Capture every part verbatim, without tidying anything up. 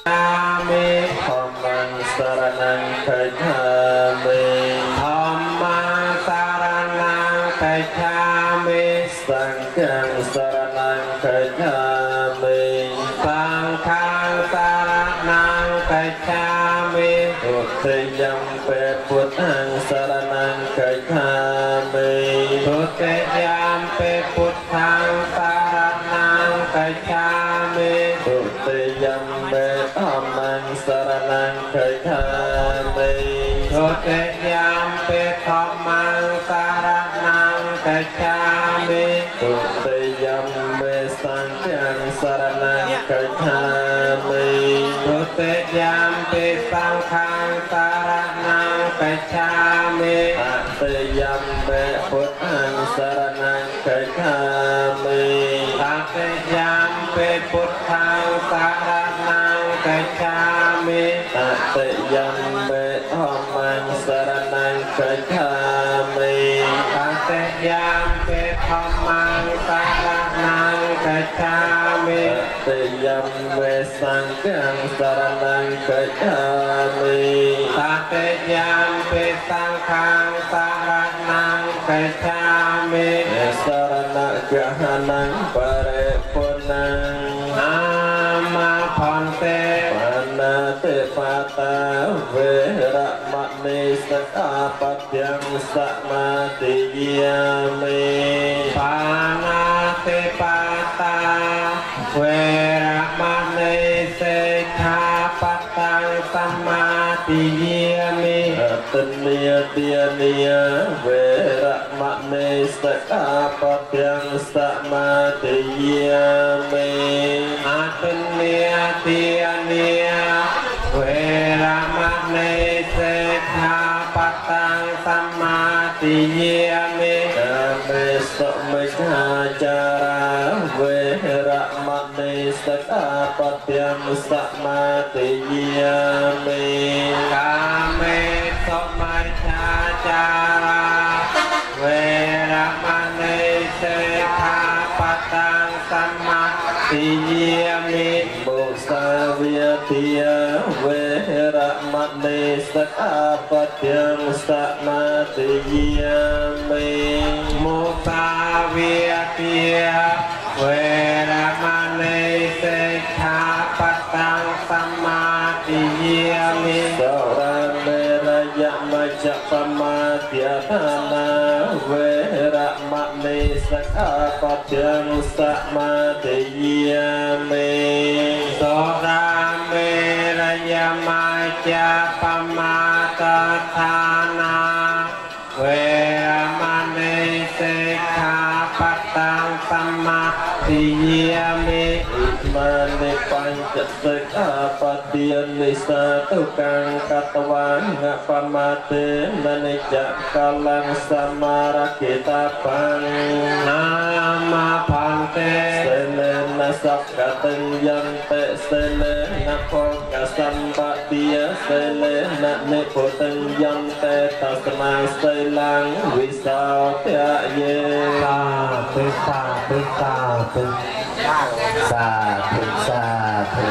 มิธรรมังสรณังคัจฉามิธรรมังสรณังคัจฉามิสังฆังสรณังคัจฉามิสังฆังสรณังคัจฉามิทุติยัมปิพุทธังสรณังคัจฉามิทุติยัมปิพุทธังสรณังคัจฉามิทุติยัมปิธัมมังสรณังคัจฉามิทุติยัมปิธัมมังสรณังคัจฉามิทุติยัมปิสังฆังสรณังคัจฉามิทุติยัมปิสังฆังสรณังคัจฉามิตติยัมปิพุทธังสรณังคัจฉามิตติยัมปิพุทธังสรณังคัจฉามิตติยัมปิธัมมังสรณังคัจฉามิตติยัมปิธัมมังสรณังคัจฉามิตติยัมปิสังฆังสรณังคัจฉามิตติยัมปิสังฆังสรณังคัจฉามิสรณะกะหังปะเรปุนังอามาพันเตปานาติปาตาเวระมะนิสกาปัฏยังสมาธิยามิปานาติปาตาเวระมะนิสกาปัฏยังสมาธิยามิตัณเนียเตียเนียเวระมะนิสกาปัฏยังสมาธิยามิอาตัณเนียเตียเนียเวระมะนิสกาปัฏยังสมาธิยามิกาเมสุมิจฉาจาราเวระมะนิสกาปัฏยังสมาธิยามิกาเมสุมิจฉาจาราเวระมะนิสกาปัฏยังสมาธิยามิมุสาวิยติยเวระมะนิสกาปัฏยังสมาธิยามิมุสาวิยติยเวระมะนิสกาปัฏยังสมาธิยามิสระเมระยะมัจจปมาธิฐานาเวระมะนิสกาปัฏยังสมาธิยามิสระเมระยะมัจจปมาธิฐานาเวระมะนิสกาปัฏยังสมาธิยามิอิมานิปัญจสิกขาปะเตียนิสาตุกังกัตวังงะปะมาเตนะนิจักกัลังสมาระกิตาปังนามาพันเตเสเลนะสัพกะตัญญันเตเสเลนะโภกะสัมปะเตียเสเลนะนิโพตัญญันเตตัสมาเสลังวิสาทะเยสาธุสาธุสาธุสาธุสาธุ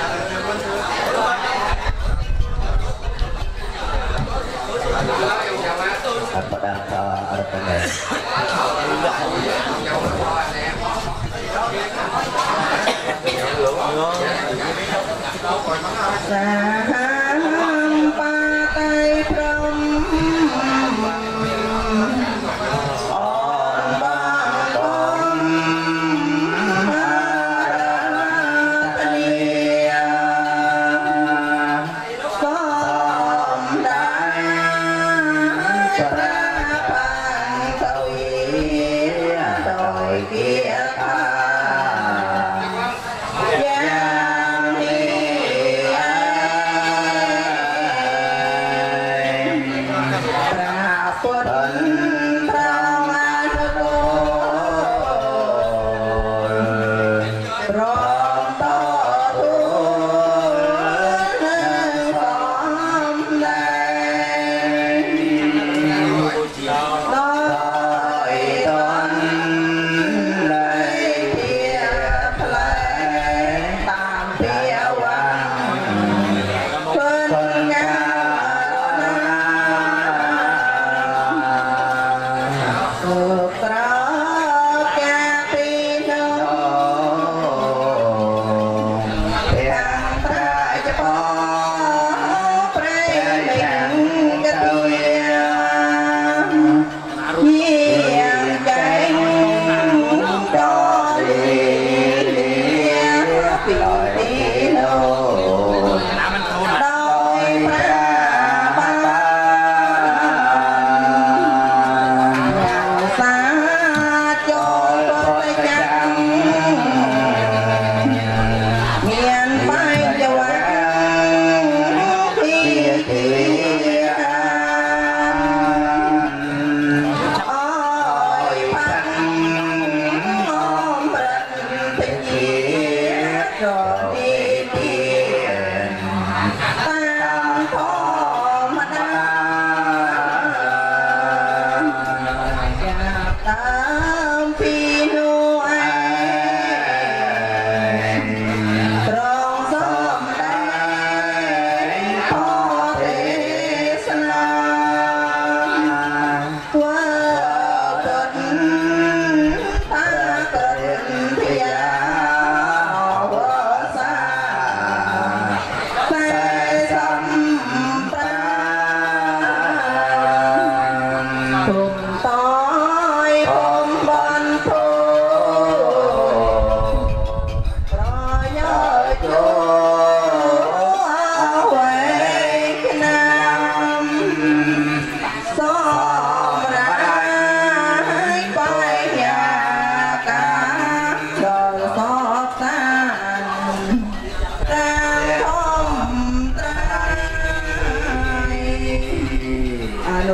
apa dah artinya sampai prom Yeah.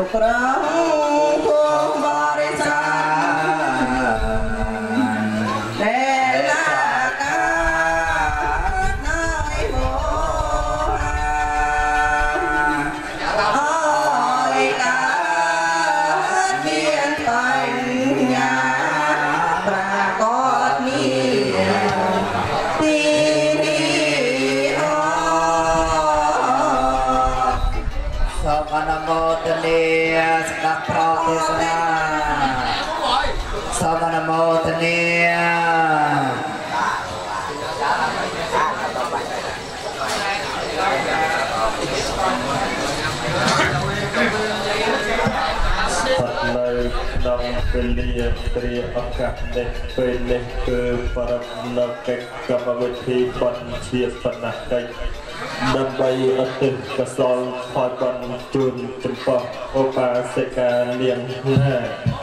ពេលលាព្រាឱកាសនេះពេលនេះគឺប្រពនៅកិច្ចកម្មវិធីបញ្ជាបណ្ណាកិច្ចដើម្បីអតិថិកសលផលបញ្ជូនចំពោះឧបាសិកានាងណា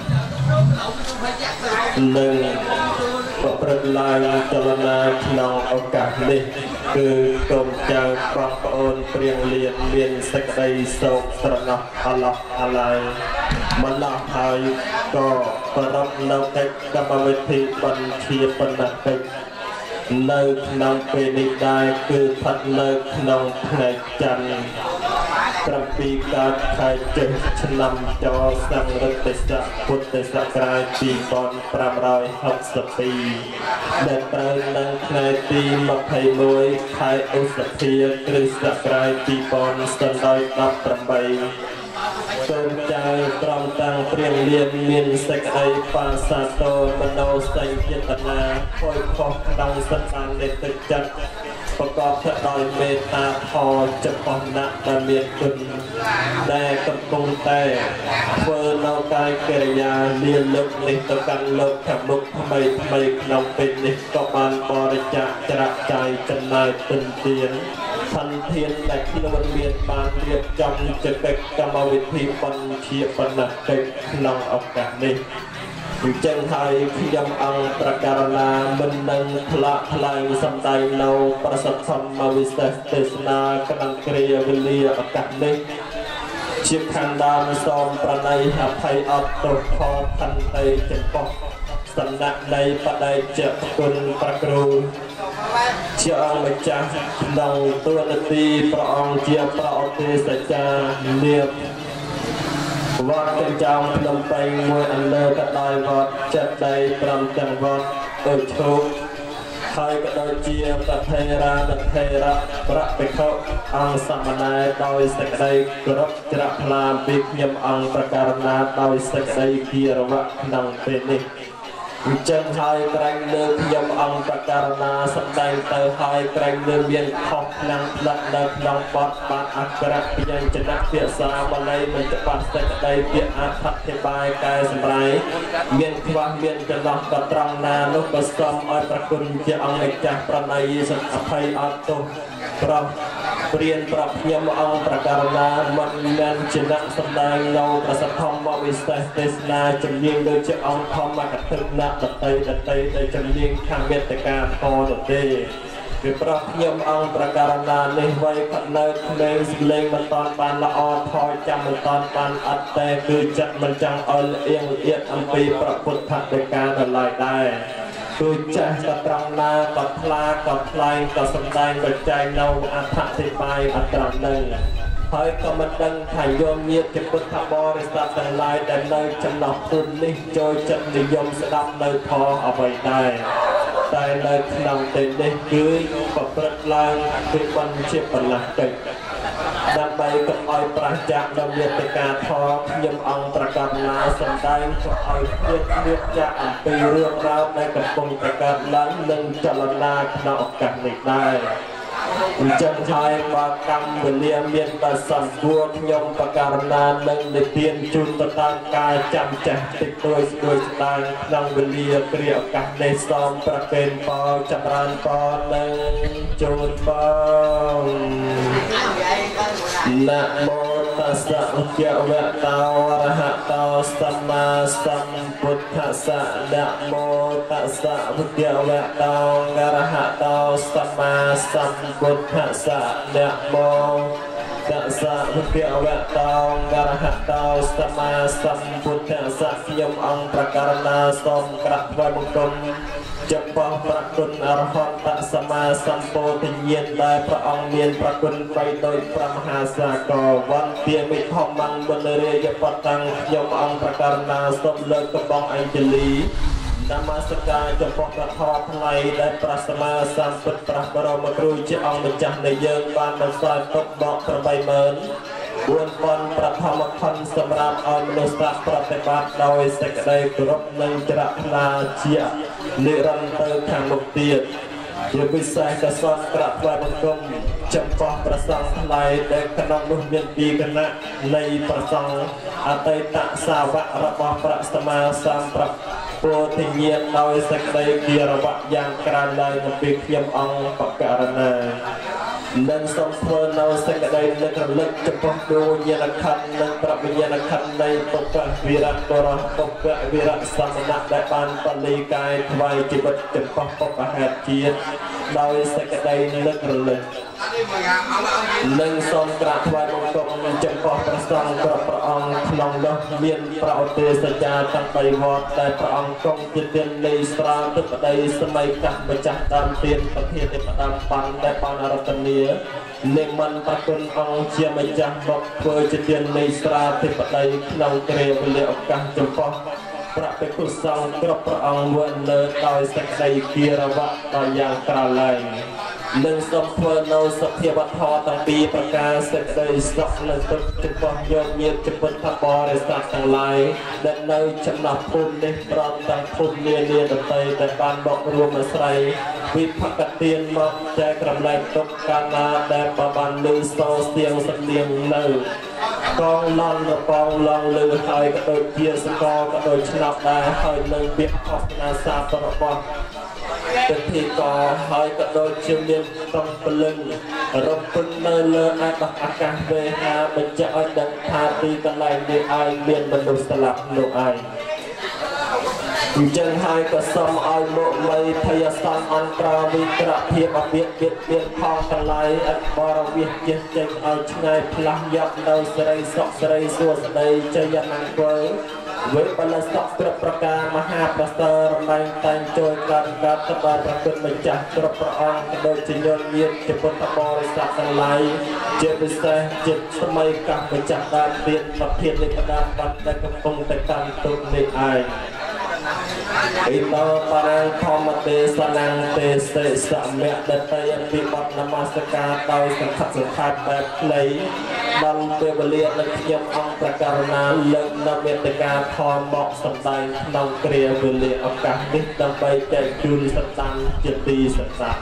នឹងប្រព្រឹត្តឡើងចលនាក្នុងឱកាសនេះគឺកូនចៅបងប្អូនព្រៀងលៀនមានសេចក្តីសោកស្រណោះអាឡោះអាឡាយម្ល៉េះហើយក៏ប្រពនៅកិច្ចកម្មវិធីបញ្ជាបណ្ណាកិច្ចនៅក្នុងពេលនេះដែរគឺស្ថិតនៅក្នុងថ្ងៃច័ន្ទប្រាំពីរកើតខែជិញឆ្នាំចសង្រិទ្ធស័កពុទ្ធសករាជពីរពាន់ប្រាំរយហកសិបពីរដែលត្រូវនៅថ្ងៃទីម្ភៃមួយខែឧសភាគ្រិស្តសករាជពីរពាន់ដប់ប្រាំបីកូនចៅក្រុមតាំងព្រៀងលៀនមានសេចក្តីបាសាទរមនោសញ្ចេតនាខូចខុសក្នុងសន្តាននៃទឹកចិត្តប្រកបទៅដោយមេត្តាធម៌ចំពោះអ្នកដែលមានគុណដែលកំពុងតែធ្វើនៅកាយកិរិយាលាលើកនេះទៅកាន់លោកខាងមុខថ្មីថ្មីក្នុងពេលនេះក៏បានបរិច្ចាគច្រាក់ចាយចំណាយទិនទានសន្ធានដែលខ្លួនមានបានរៀបចំជាកិច្ចកម្មវិធីបញ្ជាបណ្ណាកិច្ចក្នុងឱកាសនេះអញ្ចឹងហើយខ្ញុំអង្គប្រការណាមិននឹងផ្លាក់ផ្លាយសម្ដែងនៅប្រសិទ្ធធម្មវិសេសទេសនាក្នុងគ្រាវេលាឱកាសនេះជាខណ្ឌដើមសូមប្រណីអភ័យអត់ទោសខខន្តីចំពោះសំណាក់នៃបដិជ្ជគុណប្រគ្រូជាអង្គម្ចាស់ក្នុងទួនាទីព្រះអង្គជាប្រអទេសចានាមវត្តកញ្ចោមភ្នំពេញមួយអន្លើក៏ដោយវត្តចិត្តដីប្រាំទាំងវត្តដូចឈូកហើយក៏ដូចជាប្រធេរានធេរៈប្រតិខុអង្គសមណែដោយសេចក្តីគោរពច្រាក់ថ្លាពីខ្ញុំអង្គប្រការណាដោយសេចក្តីគិរវៈក្នុងពេលនេះអញ្ចឹងហើយក្រែងលើខ្ញុំអង្គប្រការណាសម្ដែងទៅហើយក្រែងលើមានខុសក្នុងផ្លិតនៅក្នុងបទបានអក្សរពញ្ញនៈភាសាបាលីមិនច្បាស់សេចក្តីពាក្យអធិប្បាយកែសម្រាយមានខ្វះមានចន្លោះក៏ត្រង់ណានោះក៏សូមឲ្យប្រគុណជាអង្គម្ចាស់ប្រណីសអភ័យអត់ទោសប្រោះព្រៀនប្រាប់ខ្ញុំអង្គប្រការណាមិនមានជាអ្នកសម្ដែងនៅប្រសិទ្ធធម្មវិសេសទេសនាជំនាញដូចជាអង្គធម្មកថាអ្នកដតីដតីដែលជំនាញខាងវេទិកាធម៌ទៅទេគឺប្រោះខ្ញុំអង្គប្រការណានេះវ័យផនៅក្មេងស្លេងមិនតាន់បានល្អថយចាំមិនតាន់បានអត់តែគឺចិត្តមិនចង់ឲ្យលៀងលៀតអំពីព្រះពុទ្ធដីកាដល់ឡើយដែរគឺចាស់ក៏ត្រង់ណាក៏ថ្លាក៏ថ្លែងក៏សម្ដែងបច្ច័យនៅអត្ថអធិប្បាយអត្រង់នឹងហើយក៏មិនដឹងថាយោមញាតិជាពុទ្ធបរិស័ទទាំងឡាយដែលនៅចំណោះទុននេះចូលចិត្តនិយមស្ដាប់នៅធម៌អ្វីដែរតែនៅក្នុងពេលនេះគឺប្រព្រឹត្តឡើងពីបញ្ជាបណ្ណាកិច្ចដើម្បីកុំឲ្យប្រះចាកដល់មេត្តាធម៌ខ្ញុំអង្គប្រកាសណាសម្ដែងក៏ឲ្យព្រាបព្រាបចាក់អំពីរឿងរ៉ាវដែលកំពុងប្រកើតឡើងនិងចលនាក្នុងឱកាសនេះដែរអញ្ចឹងហើយបើកម្មវេលាមានតែសំគួរខ្ញុំប្រការណានឹងនិទានជូនទៅតាមការចាំចាស់តិចតួចស្ដួយស្ដាងក្នុងវេលាគ្រាឱកាសនេះសូមប្រគេនពរចម្រើនពរនិងជូនបងណាមោតស្សៈឧច្ចវៈតោអរហតោសម្មាសម្ពុទ្ធស្សៈណាមោតស្សៈឧច្ចវៈតោអរហតោសម្មាសម្ពុទ្ធស្សៈណាមោតตัสสะภะคะวะโตอะระหะโตสัมมาสัมพุทธัสสะยมองประการนาสมกราบไหว้บังคมจำพาะพระคุณอรหันตสัมมาสัมพุทธเยียนได้พระองค์มีพระคุณไปโดยพระมหาสากลวันเตียมิทอมังบนเรือยปตังยมองประการนาสมเลิกกระบองอัญชลีนมัสการจำพาะพระทอดไทยได้พระสัมมาสัมพุทธพระบรมครูเจ้าองค์ម្ចាស់នៃយើងបានបន្សល់ទុកបកប្របីម៉ឺនបួនពាន់ប្រធមខណ្ឌសម្រាប់ឲ្យមនុស្សប្រតិបត្តិដោយសេចក្តីគោរពនិងច្រកថ្លាជានិរន្តរខាងមុខទៀតជាពិសេសក៏សូមក្រាបថ្វាយបង្គំចំពោះព្រះសង្ឃថ្លៃដែលក្នុងនោះមានពីគណៈនៃព្រះសង្ឃអតីតសាវករបស់ព្រះសម្មាសម្ពុទ្ធពោធិញ្ញាណដោយសេចក្តីគិរវៈយ៉ាងក្រើនឡើងនៅពេលខ្ញុំអង្គបករណានិងសូមធ្វើនៅសេចក្តីនឹករលឹកចំពោះដួងវិញ្ញាណខណ្ឌនិងប្រវិញ្ញាណខណ្ឌនៃពុទ្ធវីរៈបរោះពុទ្ធវីរៈសមណៈដែលបានបលីកាយថ្វាយជីវិតចំពោះពុទ្ធហេតុជាតិដោយសេចក្តីនឹករលឹកនិងសូមក្រាបថ្វាយបង្គំចំពោះព្រះសង្ឃគ្រប់ព្រះអង្គក្នុងនោះមានប្រឧទេសចាទាំងបីវត្តដែលព្រះអង្គគង់ជាទាននៃស្រាលទឹកប្តីសម័យកាសម្ចាស់ដើមទានប្រធាននៃផ្ដាំបានដែលបានរតនានិមន្តប្រគុណអង្គជាម្ចាស់មកធ្វើជាទាននៃស្រាលទឹកប្តីក្នុងគ្រាវេលាឱកាសចំពោះព្រះភិក្ខុសង្ឃគ្រប់ព្រះអង្គវណ្ណលើដោយសេចក្តីគិរវៈដោយយ៉ាងក្រឡើងនិងសូមធ្វើនៅសភាវធម៌ទាំងពីរប្រការសេចក្តីសុខនិងទុក្ខចំពោះយោញាតិចំពោះបរិស័ទទាំងឡាយដែលនៅចំណោះភូមិនេះព្រមទាំងភូមិនានាដទៃដែលបានមករួមអាស្រ័យវិភកទានមកចែកក្រលែកទុកកាលណាដែលបានលើសូរស្ទៀងសំនៀងនៅកងឡងរបងឡងលើហើយក៏ដូចជាសកលក៏ដូចឆ្នោតដែរហើយនឹងពាក្យអស្ចារ្យសាស្ត្ររបស់ពិធីក៏ហើយក៏ដូចជាមានកំពលឹងរំពឹងនៅលើអាកាសអាកាសវេហាបញ្ជាក់ឲ្យដឹងថាទីកន្លែងនេះឲ្យមានមនុស្សស្លាប់នោះឯងអញ្ចឹងហើយក៏សូមឲ្យលោកមីភយសន្នអន្តរវិក្រភាពអភិបទៀតទៀតផងទាំងឡាយអត់បរវិជ្ជាចេញឲ្យឆ្ងាយផ្លាស់យកនៅសេរីសុខសេរីសួស្តីជ័យមង្គលវេបលសក់គ្រប់ប្រការមហាប្រសើររំលែងតែងជួយកើតកើតទៅបានប្រគុណម្ចាស់គ្រប់ព្រះអង្គក៏ដូចជាញាតិញាតិជាពុទ្ធបរិស័ទទាំងឡាយជាពិសេសជាសម័យកាសម្ចាស់ដើមទានប្រធាននៃផ្ដាំបាត់ដែលកំពុងតែកាន់ទុកនេះឯងអ៊ីតោបារាំងធម្មទេសនាងទេសេសមៈដតៃអភិបត្តិនមស្ការដោយសង្ឃសង្ខាតបែបខ្លីដល់ពេលវេលាដែលខ្ញុំអង្គប្រការណាលើកនៅមេត្តាធម៌មកសម្ដែងក្នុងគ្រាវេលាឱកាសនេះដើម្បីចែកជូនសន្តានជាទីសន្តាន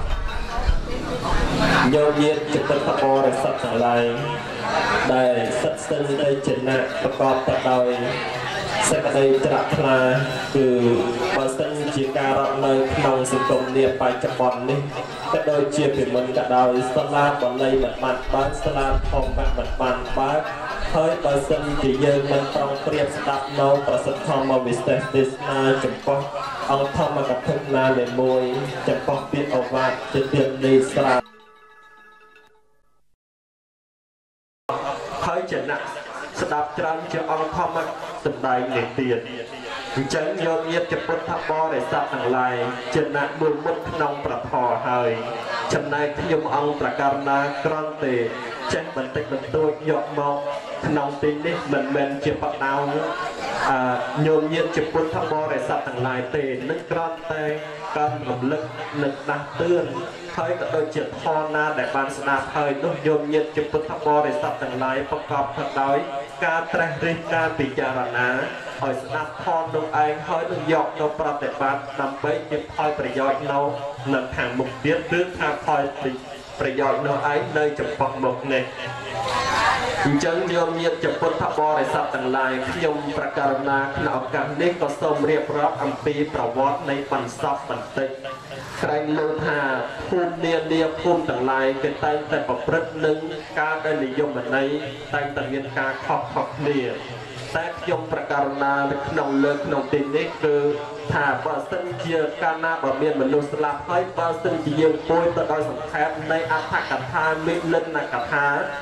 យោញាតិជាពុទ្ធបរិស័ទទាំងឡាយដែលសិទ្ធិសិទ្ធិនៃចេណៈប្រកបទៅដោយសេចក្តីច្រាក់ថ្លាគឺបើសិនជាការរកនៅក្នុងសង្គមនាបច្ចុប្បន្ននេះក៏ដូចជាពីមុនក៏ដោយសាលាបាលីមិនបានបើកសាលាធម្មមិនបានបើកហើយបើសិនជាយើងមិនប្រុងប្រៀបស្ដាប់នៅប្រសិទ្ធធម៌វិសេសទេសនាចំពោះអង្គធម្មកថាណាមួយចំពោះពាក្យអវាទជាទាននៃស្រាហើយចំណាក់ស្ដាប់ច្រើនជាអង្គធម្មសម្ដែងនេះទៀតអញ្ចឹងយកញាតិជាពុទ្ធបរិស័ទទាំងឡាយជាអ្នកមួយមុតក្នុងប្រធរហើយចំណែកខ្ញុំអង្គប្រការណាក្រំទេចេះបន្តិចបន្តួចយកមកក្នុងទីនេះមិនមែនជាបដៅអឺញោមញាតិជាពុទ្ធបរិស័ទទាំងឡាយទេនឹងក្រំតែការរំលឹកនិងដាស់តឿនហើយក៏ដូចជាធម៌ណាដែលបានស្ដាប់ហើយនោះញោមញាតិជាពុទ្ធបរិស័ទទាំងឡាយប្រកបទៅដោយការត្រេះរិះការពិចារណាឲ្យស្ដាប់ធម៌នោះឯងហើយនឹងយកទៅប្រតិបត្តិដើម្បីជាផលប្រយោជន៍នៅនៅខាងមុខទៀតឬថាផលប្រយោជន៍នោះឯងនៅចំពោះមុខនេះអញ្ចឹងញោមញាតិជាពុទ្ធបរិស័ទទាំងឡាយខ្ញុំប្រកាសណាក្នុងឱកាសនេះក៏សូមរៀបរាប់អំពីប្រវត្តិនៃបន្សពបន្តិចក្រែងលើថាភូមិនានាភូមិទាំងឡាយគេតែងតែប្រព្រឹត្តនឹងការដែលនិយមន័យតែងតែមានការខុសៗគ្នាតែខ្ញុំប្រកាសណានៅក្នុងលើក្នុងទីនេះគឺថាបើសិនជាកាលណាបើមានមនុស្សស្លាប់ហើយបើសិនជាយើងពួយទៅដោយសង្ខេបនៃអត្ថកថាមិលិនកថាភាគ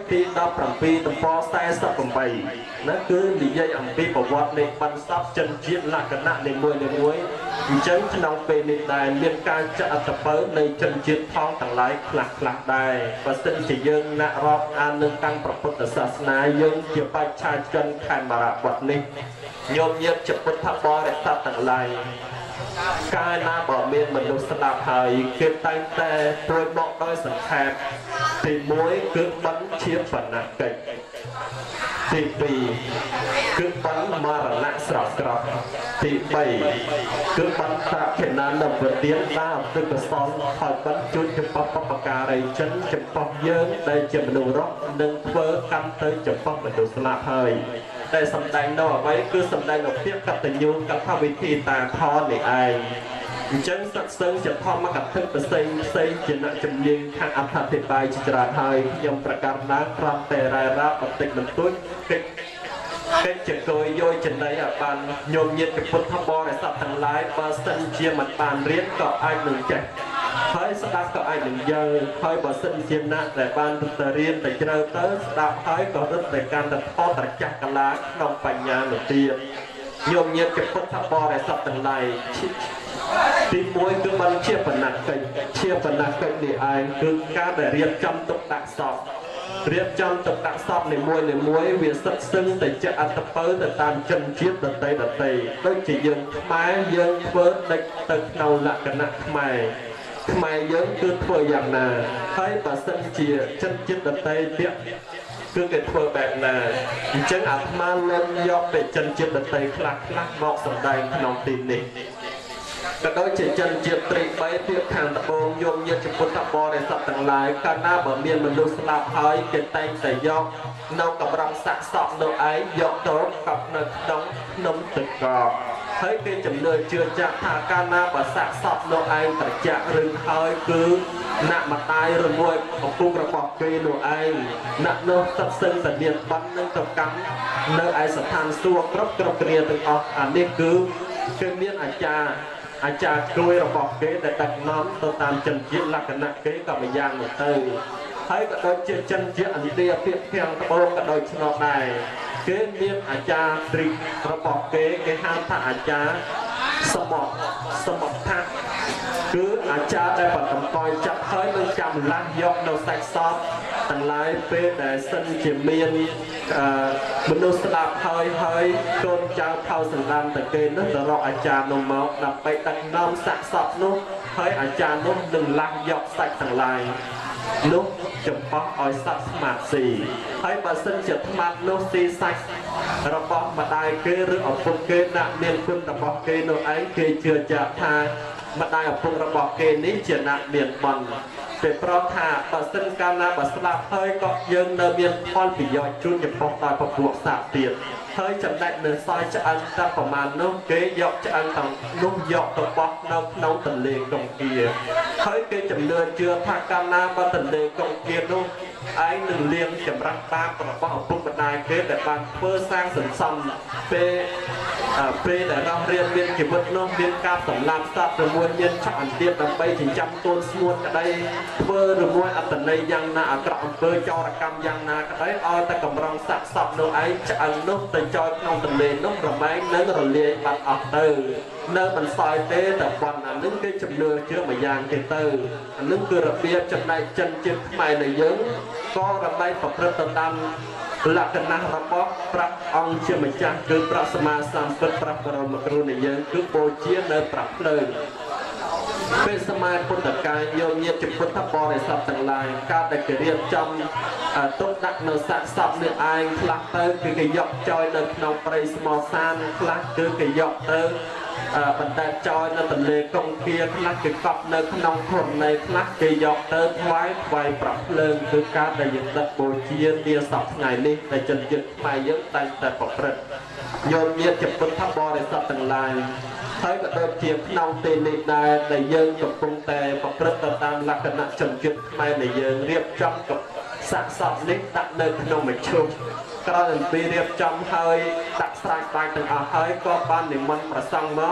ទីដប់ប្រាំពីរទំព័រខ្សែសពកំបីណាគឺនិយាយអំពីប្រវត្តិនៃបណ្ឌសពចិនជាតិលក្ខណៈនីមួយនីមួយអញ្ចឹងក្នុងពេលនេះដែរមានការចាក់អត្តពើនៃចិនជាតិផងទាំងឡាយខ្លះខ្លះដែរបើសិនជាយើងអ្នករាប់អាននឹងកាន់ព្រះពុទ្ធសាសនាយើងជាបច្ឆាជនខេមរៈវត្តនេះញោមញាតជាពុទ្ធបរិស័ទទាំងឡាយកាលណាបើមានមនុស្សស្ដាប់ហើយគេតែងតែព្រួយបកដោយសង្ខេបទីមួយគឺបណ្ឌជាបណ្ណកិច្ចទីពីរគឺបណ្ឌមរណៈស្រស់ស្រស់ទីបីគឺបណ្ឌតាខេណានពទានតាអភិកសលហើយបណ្ឌជួយចំពោះបព្វការីចិនចំពោះយើងដែលជាមនុស្សរស់នឹងធ្វើកម្មទៅចំពោះមនុស្សស្លាប់ហើយតែសម្ដែងនៅអ្វីគឺសម្ដែងនៅភាពកតញ្ញូកថាវិធីតាធននេះឯងអញ្ចឹងសត្វសឹងជាធម្មកថាផ្សេងផ្សេងជាអ្នកជំនាញខាងអត្ថអធិប្បាយជាច្រើនហើយខ្ញុំប្រកាសណាក្រំតែរ៉ាយរ៉ាបន្តិចបន្តួចកិច្ចកិច្ចជាគយយយចំណៃឲ្យបានញោមញាតពុទ្ធបរិស័ទទាំងឡាយបើសិនជាមិនបានរៀនក៏អាចនឹងចេះហើយស្ដាប់ក៏អាចនឹងយើហើយបើសិនជាអ្នកដែលបានទៅរៀនទៅជ្រៅទៅស្ដាប់ហើយក៏រឹតតែកាន់តែថតត្រចះកលាក្នុងបញ្ញានោះទៀតញោមញាតពុទ្ធបរិស័ទទាំងឡាយទីមួយគឺបានជាបណ្ណកិច្ចជាបណ្ណកិច្ចនេះឯងគឺការដែលរៀបចំទុកដាក់សពរៀបចំទុកដាក់សពនីមួយនីមួយវាសិតសឹងតែជាអត្តពើទៅតាមចិនជាតិដតីដតីដូចជាយើងខ្មែរយើងធ្វើដេចទៅក្នុងលក្ខណៈខ្មែរខ្មែរយើងគឺធ្វើយ៉ាងណាហើយបើសិនជាចិនជាតិដតីទៀតគឺគេធ្វើបែបណាអញ្ចឹងអាត្មាលើកយកទៅចិនជាតិដតីខ្លះខ្លះមកសម្ដែងក្នុងទីនេះក៏ដូចជាចិនជាតិត្រីបីទៀតខាងត្បូងយមញាតពុទ្ធបរិស័ទទាំងឡាយកាលណាបើមានមនុស្សស្លាប់ហើយគេតែងតែយកនៅកម្រងសាក់សក់នៅឯងយកទៅកប់នៅក្នុងភ្នំទឹកកកហើយគេជំនឿជឿជាក់ថាកាលណាបើសាក់សក់នៅឯងត្រជាក់ឬហើយគឺអ្នកម្ដាយឬមួយឪពុករបស់គេនោះឯងអ្នកនោះសិតសឹងតែមានបន់នឹងទៅកម្មនៅឯស្ថានសួគ៌គ្រប់គ្រប់គ្រាទាំងអស់អានេះគឺគឺមានអាចារ្យអាចារ្យជួយរបស់គេដែលដឹកនាំទៅតាមចិនជាតិលក្ខណៈគេក៏ម្យ៉ាងនោះទៅហើយក៏ដូចជាចិនជាតិឥណ្ឌាភាគខាងត្បូងក៏ដូចឆ្នោតដែរគេមានអាចារ្យទ្រីរបស់គេគេហៅថាអាចារ្យសមត្ថសមត្ថៈគឺអាចារ្យដែលបន្តកយចាត់ហើយនឹងចាំឡាស់យកនៅសាច់សពទាំងឡាយពេលដែលសិនជាមានមនុស្សស្ដាប់ហើយហើយកូនចៅថៅសន្តានតែគេនោះទៅរកអាចារ្យនោះមកដើម្បីដឹកនាំសាក់សពនោះហើយអាចារ្យនោះនឹងឡាស់យកសាច់ទាំងឡាយនោះចំពោះឲ្យសត្វស្មាតស៊ីហើយបើសិនជាស្មាតនោះស៊ីសាច់របស់ម្ដាយគេឬឪពុកគេដាក់មានគុណរបស់គេនោះឯងគេជឿជាក់ថាម្ដាយឪពុករបស់គេនេះជាអ្នកមានបន់ពេលប្រថាបើសិនកាលណាបើស្លាប់ហើយក៏យើងនៅមានផលប្រយោជន៍ជូនចំពោះដល់ពពួកសាសទៀតហើយចំណែកនៅសល់ឆ្អឹងតែប្រមាណនោះគេយកឆ្អឹងទាំងនោះយកទៅបោះនៅក្នុងទន្លេកុងគាហើយគេជំនឿជឿថាកាលណាបើទន្លេកុងគានោះឯងនឹងលៀងចម្រាស់បាបរបស់ឪពុកម្ដាយគេដែលបានធ្វើសាងសន្សំពេលពេលដែលរស់រៀនមានជីវិតនោះមានការសម្លាប់សត្វឬមួយមានឆក់អន្ទាបដើម្បីចិញ្ចឹមកូនស្ងួតក្តីធ្វើឬមួយអត្តន័យយ៉ាងណាអាក្រក់អំពើចោរកម្មយ៉ាងណាក្តីឲ្យតែកម្រងសាក់សពនោះឯងឆ្អឹងនោះទៅចោលក្នុងទន្លេនោះរមែងនឹងរលាយបាត់អស់ទៅនៅបន្សល់ទេតែប៉ុណ្ណានឹងគេជំនឿជឿមួយយ៉ាងទេទៅអានឹងគឺរបៀបចំណែកចិនជាតិខ្មែរនៃយើងក៏រមែងប្រព្រឹត្តទៅតាមលក្ខណៈរបស់ព្រះអង្គជាម្ចាស់គឺព្រះសម្មាសម្ពុទ្ធព្រះបរមគ្រូនៃយើងគឺបូជានៅព្រះភ្លើងពេលសម័យពុទ្ធកាលយកញាតិពុទ្ធបរិស័ទទាំងឡាយការដែលគេរៀបចំទុកដាក់នៅសាកសពនេះឯងខ្លះទៅគឺគេយកចោលនៅក្នុងព្រៃស្មោសានខ្លះគឺគេយកទៅបន្តែចោលនៅទន្លេកុងគាខ្លះគេកប់នៅក្នុងធននៃខ្លះគេយកទៅថ្វាយថ្វាយប្រភ្លើងគឺការដែលយើងដឹកបូជាទាសពថ្ងៃនេះដែលជនជាតិខ្មែរយើងតែងតែប្រព្រឹត្តយកញាតិពុទ្ធបរិស័ទទាំងឡាយហើយក៏ដូចជាក្នុងទីនេះដែរដែលយើងកំពុងតែប្រព្រឹត្តទៅតាមលក្ខណៈជនជាតិខ្មែរដែលយើងរៀបចំกับសាក់សពនេះដាក់នៅក្នុងមជ្ឈុំក្រោយអំពីរៀបចំហើយដាក់ស្រេចបាច់ទាំងអស់ហើយក៏បាននិមន្តប្រសង់មក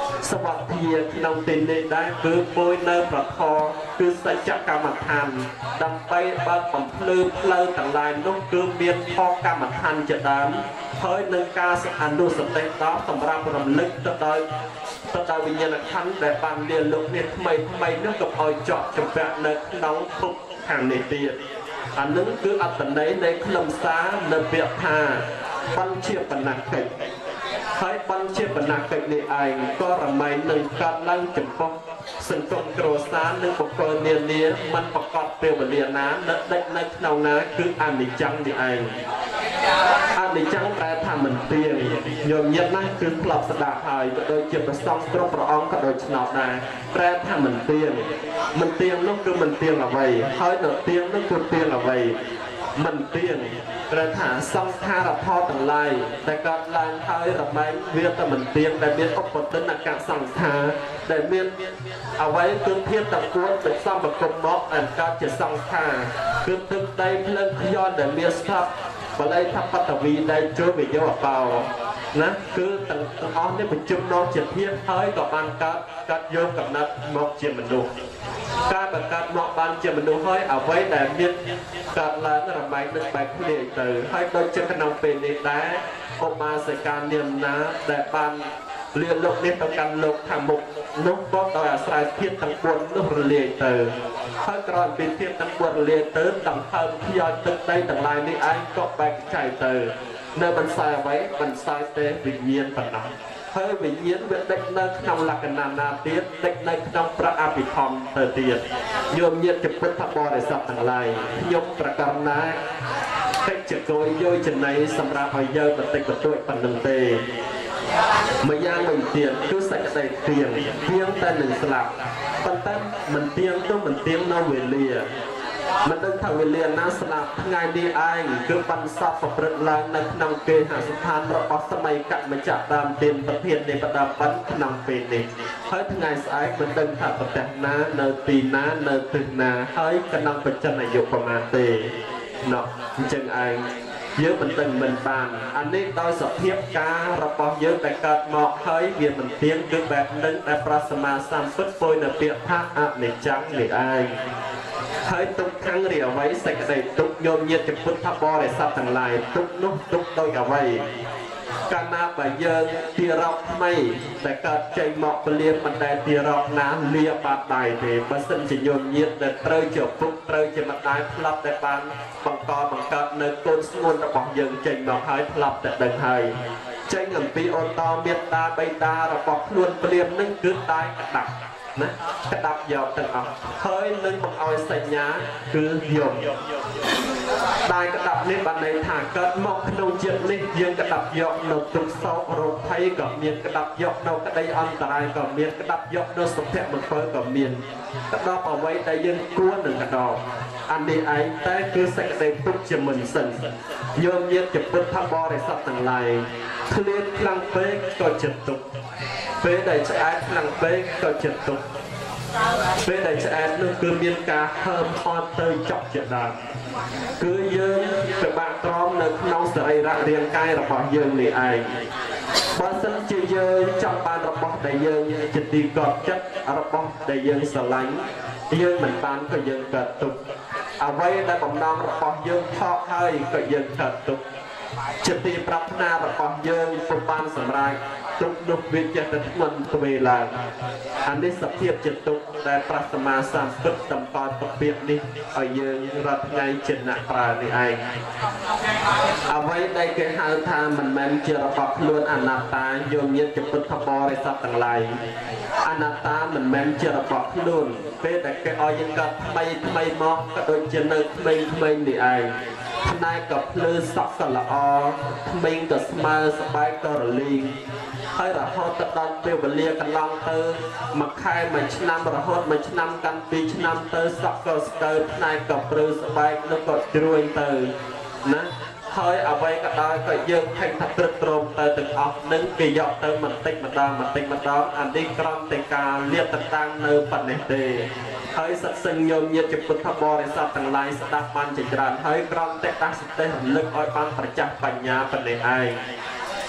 สวัสดีน้องตินได้คือปุยเนอประคอคือสัจกรรมฐานดำไปบ้านผมพลือเพลิงต่างลายนุ่งคือเมียนพอกรรมฐานจะดันเฮ้ยหนึ่งการสอันดูสเต็ปต่อสำหรับรำลึกต่อโดยต่อโดยวิญญาณขันแต่บางเดียนลูกเนี่ยทำไมทำไมนึกกับออยเจาะจำเป็นในน้องทุกทางในเตียอันนึงคืออัตในในขนมสาในเปียผ้าปัญเชียปนักเกิดให้ปัญเชียปนักเกิดในไอก็รำไมหนึ่งการลั่งจำพกสังคมโกรธาหนึ่งปกรณ์เนียนเนียมันประกอบเปลวเรียนน้ำนักได้นักเนานาคืออันนิจังในไออันนิจังแปลทำเหมือนเตียงโยมเย็นนั่นคือปรับสดาภายโดยเจ็บประสองกรบประองก็โดยชนะได้แปลทำเหมือนเตียงมันเตียงนั่นคือมันเตียงอะไรให้เนเตียงนั่นคือเตียงอะไรมันเตียงกระถางซ่องท่าระพอต่างลายแต่การลายท้ายระไม้เวียนแต่มันเตียงแต่เมียนอบปดนั้นการสั่งท่าแต่เมียนเอาไว้คือเทียบตะกวนเป็นซ่อมแบบกลมม็อกอันการจะสั่งท่าคือตึกได้เพลิงย้อนแต่เมียนทับมาไล่ทับปัตตวีได้เจอไปเยอะเปล่านะคือต่างอ้อนนี่เป็นจุ่มน้องเจียเทียบท้ายกับมันกัดกัดโยมกับนัดม็อกเจียมันดูการประกาศเหมาะบานเจียมันดูให้เอาไว้แต่เมียนการล้างระบายนึกไปเรียนเตอร์ให้โดยเจ้าขนมเป็นในได้ออกมาใส่การเนียมนะแต่บานเรียนโลกนี้ต้องการโลกทางมุกนุ๊กบล็อกโดยอาศัยเพียรตั้งบนนุ๊กเรียนเตอร์ให้กรอนเป็นเพียรตั้งบนเรียนเตอร์ตั้งเพิ่มที่ย้อนตึกได้ตั้งลายนี้ไอ้ก็แบกใจเตอร์เนื้อมันใส่ไว้มันใส่เตะวิญญาณปัญญาเฮ้ยวิญญาณเวทเด็กในขนมหลักกันนานาเตี้ยเด็กในขนมพระอภิธรรมเตอร์เตี้ยโยมเย็นจะพุทธบริษัทต่างลายยกประการนะให้จะโกยโยจะในสำหรับหอยเยอะแต่กระตุ้ยปันนังเตมาย่างมันเตียนคือใส่ใส่เตียงเตียงแต่หนึ่งสลับปันตั้งมันเตียงต้องมันเตียงนอเวเลียมันต้องทำเวเลียน่าสลับงานดีไอคือปันซับประเด็นในขนมเกหาสุพรรณเราออกสมัยกัดมาจากตามเตียนประเภทในประดับปันขนมเป็นนี่ให้ทั้งไงสายมันต้องถัดประแต่น้าเนตีน้าเนตึงนาให้ขนมเป็นจันอายุประมาณเตเนาะจังไอเยอะมันตึงมันบางอันนี้โดยสเทียบการะปอเยอะแต่เกิดหมอกเฮ้ยเวียนมันเตี้ยนคือแบบนึงแต่ปราศมาสามฟุตโปยในเปียท่าอับในจังในไอเฮ้ยตุกทั้งเรียวไว้ใส่กระเดยตุกโยมเย็นจะพุทธบริษัทต่างลายตุกนุกตุกโดยเอาไว้การนาใบเยินที่เราไม่แต่เกิดใจหมอกเลี้ยงมันได้ที่เราน้ำเลี้ยบาดได้เดี๋ยวมันสิ้นจะโยมเย็นแต่เตยเจียวฟุกเตยจะมันได้พลับแต่บางบางกอบังกัดในก้นสมุนระบอกยังใจหมอกหายพลับแต่ดังไห้ใจเงินปีออนตอเมียตาใบตาระบอกล้วนเปลี่ยนนึ่งคือตายกระดับนะกระดับยาวตั้งเอาเฮ้ยนึ่งของเอาสัญญาคือโยมตายกระดับนี้บันในทางเกิดหมอกขนมเจียนนี่ยังกระดับยอกนกตุกเสาโรคไทยกับเมียนกระดับยอกนกกระไดอันตรายกับเมียนกระดับยอกนกสมเพชมันเฟิร์กับเมียนกระดับเอาไว้ได้ยังกลัวหนึ่งกระดอกอันนี้ไอ้แต่คือใส่กระไดตุกจะเหมือนสันโยมเย็นจะพุทธบริษัทต่างลายเคลียร์พลังเป๊กก็จะตุกเป๊กได้ใช้พลังเป๊กก็จะตุกเป๊กได้ใช้นั่นคือเมียนกาเพิ่มพอเตยจับจะได้คือเยินเป็นบางตรอมในน้องสายระเรียงกายระบอบเยินในไอบางสันจะเยินจับบานระบอบได้เยินจะตีกอดจัดระบอบได้เยินสลายเยินเหมือนบานก็เยินเกิดตุกเอาไว้ได้บำนองระบอบเยินทอให้ก็เยินเกิดตุกจะตีปรับหน้าระบอบเยินปบานสำรายตุกนุกวิจารณ์มันตัวเวลาอันนี้สัเทียบจะตุกแต่ปราศมาสามตึกตำปอนตกเปียกนี่เอาเยินรัดไงเจนนักปราในไอเอาไว้ได้แก่หาทางมันแมนเจรปอบล้วนอนาตาโยมเย็นจะพุทธบริษัทต่างหลายอนาตามันแมนเจรปอบล้วนเป็นแต่แกเอายังกับไม่ไม่มอกก็โดยเจนไม่ไม่ในไอทนายกับเลือสักสละอมิงกับสมาสบายกอร์ลิงให้เราฮอตตอนเปรี้ยวเลียกันลองเตอร์มาคายมาชนะเราฮอตมาชนะกันปีชนะเตอร์สักก็สเตอร์นายกับเลือสบายแล้วก็จรวยเตอร์นะให้เอาไว้ก็ได้ก็ยืมให้ทับตรึกตรมเตอร์ตึงออกนึ่งกี่หยอกเตอร์มันติดมันดามมันติดมันดามอันนี้กรอนแต่การเลียดต่างๆเนื้อปันเนเตให้สัตว์ซึ่งโยมเย็นจะพุทธบริษัทต่างหลายสตาร์มันจะจราให้กรอนแต่ตั้งสเตย์ลึกอ้อยปันประจักษ์ปัญญาปัญญาไอ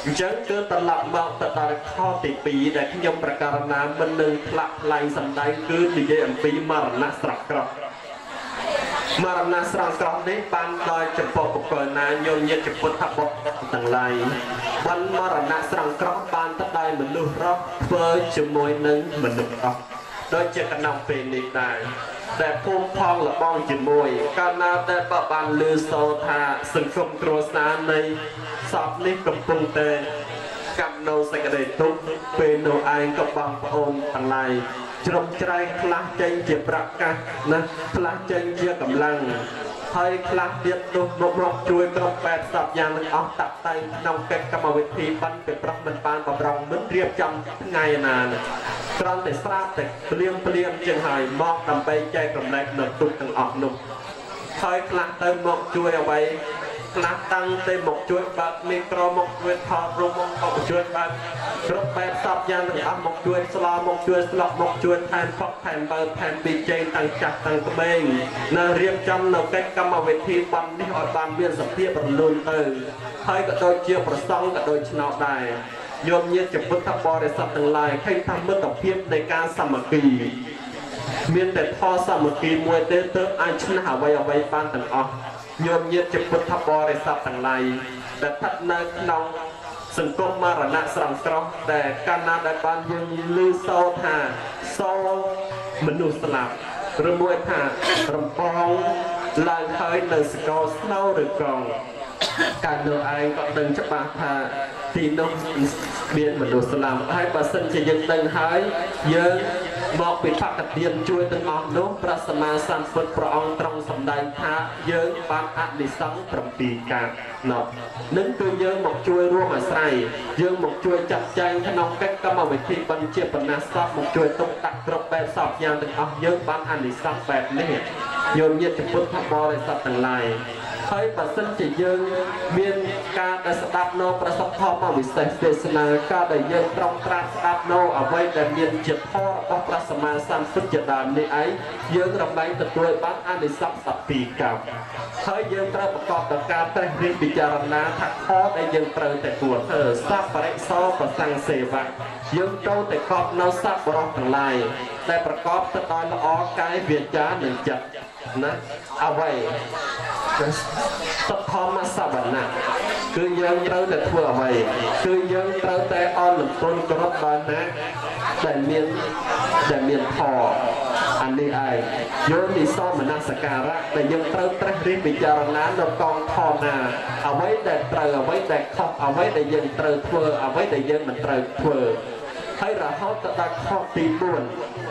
ចឹងគឺត្រឡប់មកទៅដល់ខទីពីរដែលខ្ញុំប្រកាសណាមិននឹងផ្លាក់ផ្លាយសម្ដែងគឺនិយាយអំពីមរណៈស្រស់ក្រោះមរណៈស្រស់ក្រោះនេះបានដោយចំពោះបុគ្គលណាញោមញាតិពុទ្ធបុត្រទាំងឡាយបានមរណៈស្រស់ក្រោះបានទៅដោយមនុស្សរស់ធ្វើជាមួយនឹងមនុស្សអស់ដោយជាកណ្ដោងពេលនេះដែរតែភូមិផងលបងជាមួយកាលណាដែលបបានលឺសូរថាសង្គមគ្រួសារនៃសពនេះកំពុងតែកាប់នៅសេចក្តីទុក្ខពេលនោះឯងក៏បងប្អូនទាំងឡាយជ្រុំជ្រែងខ្លះចេញជាប្រកាសណាខ្លះចេញជាកម្លាំងហើយខ្លះទៀតនោះមករកជួយក្រុមបែបសពយ៉ាងទាំងអស់តាក់តែងក្នុងកិច្ចកម្មវិធីបានទៅប្រោះមិនបានបប្រងមិនរៀបចំថ្ងៃណាត្រង់តែស្រាប់តែព្រៀងព្រៀងជាងហើយមកដើម្បីចែករំលែកនៅទុកទាំងអស់នោះហើយខ្លះទៅមកជួយអ្វីខ្លះតាំងតែមកជួយបើកមីក្រូមកជួយថតរូបមកជួយបើកគ្រប់បែបសពយ៉ាងទាំងអស់មកជួយស្លោមកជួយស្លុកមកជួយថែមផកថែមបើថែមពីជេងតាំងចាស់តាំងក្មេងនៅរៀបចំនៅកិច្ចកម្មវិធីបាននេះឲ្យបានមានសភាពរលូនទៅហើយក៏ដូចជាប្រសង់ក៏ដូចឆ្នោតដែរញោមញាតិជាពុទ្ធបរិស័ទទាំងឡាយឃើញថាមិត្តភាពនៃការសាមគ្គីមានតែធម៌សាមគ្គីមួយទេទើបអាចឈ្នះអ្វីអ្វីបានទាំងអស់ញោមញាតិជាពុទ្ធបរិស័ទទាំងឡាយដែលស្ថិតនៅក្នុងសង្គមមរណៈស្រង់ស្រស់ដែលកាលណាដែលបានយើងឮសូរថាសូរមនុស្សស្លាប់ឬមួយថារំពងឡើងហើយនៅសកលស្នូរឬកងកាលនោះឯងក៏ដឹងច្បាស់ថាទីនោះមានមនុស្សស្លាប់ហើយបើសិនជាយើងដឹងហើយយើងមកពីបកទានជួយទាំងអស់នោះព្រះសម្មាសម្ពុទ្ធព្រះអង្គទ្រង់សម្ដែងថាយើងបានអនិសង្សប្រាំពីរកាលនោះនឹងគឺយើងមកជួយរួមអាស្រ័យយើងមកជួយចាត់ចែងក្នុងកិច្ចកម្មវិធីបញ្ជាបណ្ណាសពមកជួយទុកដាក់គ្រប់បែបសពយ៉ាងទាំងអស់យើងបានអនិសង្សបែបនេះយោមញាតិពុទ្ធបរិស័ទទាំងឡាយហើយបើសិនជាយើងមានការដែលស្ដាប់នៅប្រសពធម៌វិសេសទេសនាការដែលយើងត្រង់ត្រាស់ស្ដាប់នៅអ្វីដែលមានជាធម៌របស់ព្រះសម្មាសម្ពុទ្ធជាដើមនេះឯងយើងរំលែងទទួលបានអានិសង្សពីរកម្មហើយយើងត្រូវប្រកបដោយការត្រេះរិះពិចារណាថាខដែលយើងត្រូវតែគួរធ្វើសัพបរិសោប្រសង្ឃសេវៈយើងត្រូវតែកប់នៅសัพបរោះទាំងឡាយដែលប្រកបទៅដោយល្អកាយវាចានិងចិត្តណាអ្វីសុខមសវណៈគឺយើងត្រូវតែធ្វើអ្វីគឺយើងត្រូវតែអន់លំទន់គ្រប់ដល់ណាដែលមានដែលមានធម៌អានេះឯងយោនិសោមនសការៈដែលយើងត្រូវត្រេះរិះពិចារណានៅកងធម៌ណាអ្វីដែលត្រូវអ្វីដែលខុសអ្វីដែលយើងត្រូវធ្វើអ្វីដែលយើងមិនត្រូវធ្វើហើយរហូតដល់ខទីបួន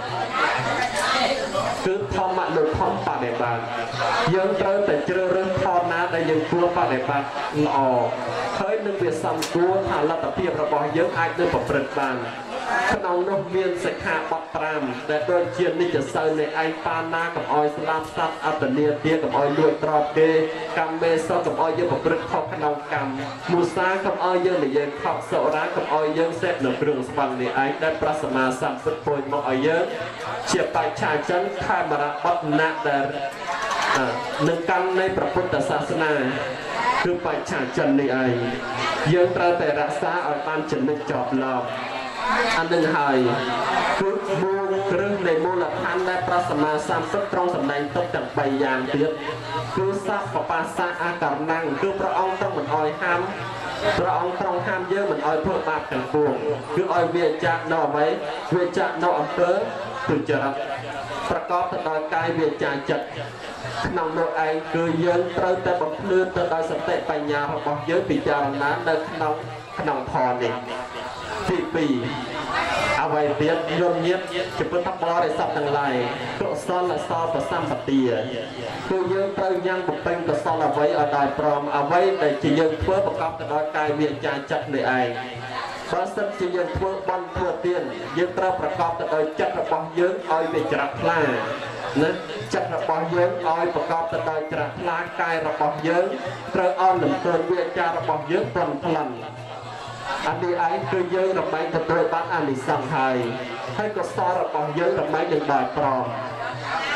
គឺធម្មនុធម្មបដិបត្តិយើងត្រូវតែជ្រើសរើសធម៌ណាដែលយើងគួរបដិបត្តិល្អហើយនឹងវាសំគួរថាលទ្ធភាពរបស់យើងអាចនឹងប្រព្រឹត្តបានក្នុងនោះមានសិក្ខាបទប្រាំដែលដូចជានិច្ចសោនៃឯងបាណាកុំអោយស្លាប់សត្វអត្តនីទាកុំអោយលួចទ្រព្យគេកម្មមេសកុំអោយយើងប្រព្រឹត្តខុសក្នុងកម្មមុសាកុំអោយយើងនិយាយខុសសុរាកុំអោយយើងសេពនៅគ្រឿងស្បង់នេះឯងដែលព្រះសម្មាសម្ពុទ្ធពូជមកឲ្យយើងជាបច្ឆាចិនខេមរៈបតនៈដែលនឹងកម្មនៃព្រះពុទ្ធសាសនាគឺបច្ឆាចិននេះឯងយើងត្រូវតែរក្សាឲ្យបានចំណិតជាប់លាប់អានឹងហើយគឺមូលគ្រឹះនៃមូលដ្ឋានដែលព្រះសម្មាសម្ពុទ្ធទ្រង់សម្ដែងទុកទាំងបីយ៉ាងទៀតគឺសัพពបាសាអាករណੰគឺព្រះអង្គទ្រង់មិនអោយហាមព្រះអង្គទ្រង់ហាមយើងមិនអោយធ្វើបាបទាំងពួងគឺអោយវាចាក់នៅអ្វីវាចាក់នៅអំពើទុច្ចរិតប្រកបទៅដោយកាយវាចាចិត្តក្នុងនោះឯងគឺយើងត្រូវតែបំភ្លឺទៅដោយសតិបញ្ញារបស់យើងពិចារណានៅក្នុងក្នុងធម៌នេះទីពីរអ្វីទៀតយមញាតិជាពុទ្ធបរិស័ទទាំងឡាយកុសលសលប្រសម្បទាគឺយើងត្រូវញ៉ាំបំពេញកុសលអ្វីឲ្យได้ព្រមអ្វីដែលជាយើងធ្វើប្រកបទៅដោយកាយវាចាចិត្តនេះឯងបើសិនជាយើងធ្វើបន់ធ្វើទានយើងត្រូវប្រកបទៅដោយចិត្តរបស់យើងឲ្យវាច្រាក់ថ្លាណាចិត្តរបស់យើងឲ្យប្រកបទៅដោយច្រាក់ថ្លាកាយរបស់យើងត្រូវអន់លំទោនវាចារបស់យើងព្រមផ្លន់អានេះឯងគឺយើងរំលែងទទួលបានអានិសង្សហើយហើយកុសលរបស់យើងរំលែងនឹងដល់ព្រម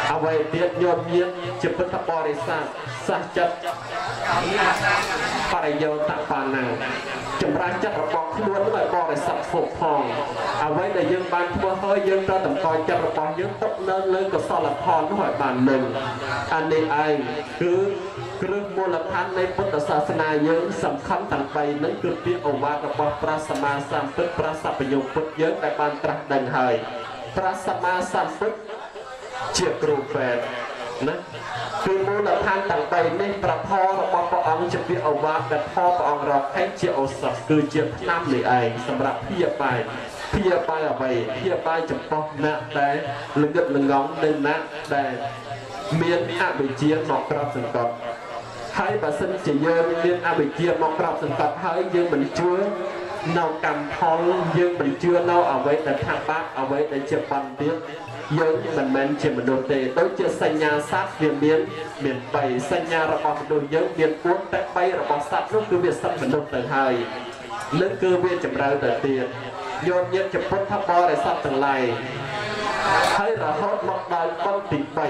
អ្វីទៀតញោមញាតជាពុទ្ធបរិស័ទសះចិត្តបរិយោតបាណាចម្រាស់ចិត្តរបស់ខ្លួនឲ្យបរិស័ទភពផងអ្វីដែលយើងបានធ្វើហើយយើងត្រូវតម្កល់ចិត្តរបស់យើងទុកនៅលើកុសលផលនោះឲ្យបាននឹងអានេះឯងគឺគ្រឹះមូលដ្ឋាននៃពុទ្ធសាសនាយើងសំខាន់ទាំងបីនឹងគឺពាក្យឱវាទរបស់ព្រះសម្មាសម្ពុទ្ធព្រះសព្វយុពុទ្ធយើងដែលបានត្រាស់ដឹងហើយព្រះសម្មាសម្ពុទ្ធជាគ្រូពេទ្យណាគឺមូលដ្ឋានទាំងបីនេះប្រធររបស់ព្រះអង្គជាពាក្យឱវាទដែលធរព្រះអង្គរកខេតជាឱសថគឺជាថ្នាំនេះឯងសម្រាប់ព្យាបាលព្យាបាលអ្វីព្យាបាលចំពោះអ្នកដែលល្ងឹតល្ងង់នៅអ្នកដែលមានអវិជ្ជាមកក្របសង្កត់ហើយបើសិនជាយើងមានអវិជ្ជាមកក្របសង្កត់ហើយយើងមិនជឿនៅកម្មផលយើងមិនជឿនៅអ្វីដែលថាបាបអ្វីដែលជាបណ្ឌទៀតយើងមិនមែនជាមនុស្សទេដូចជាសញ្ញាសត្វវាមានមានបីសញ្ញារបស់មនុស្សយើងមានពួនតែបីរបស់សត្វនោះគឺវាសត្វមនុស្សទៅហើយនឹងគឺវាចម្រើនទៅទៀតយោញាតិពុទ្ធបរិស័ទទាំងឡាយហើយរហូតមកដល់បន្ទីបី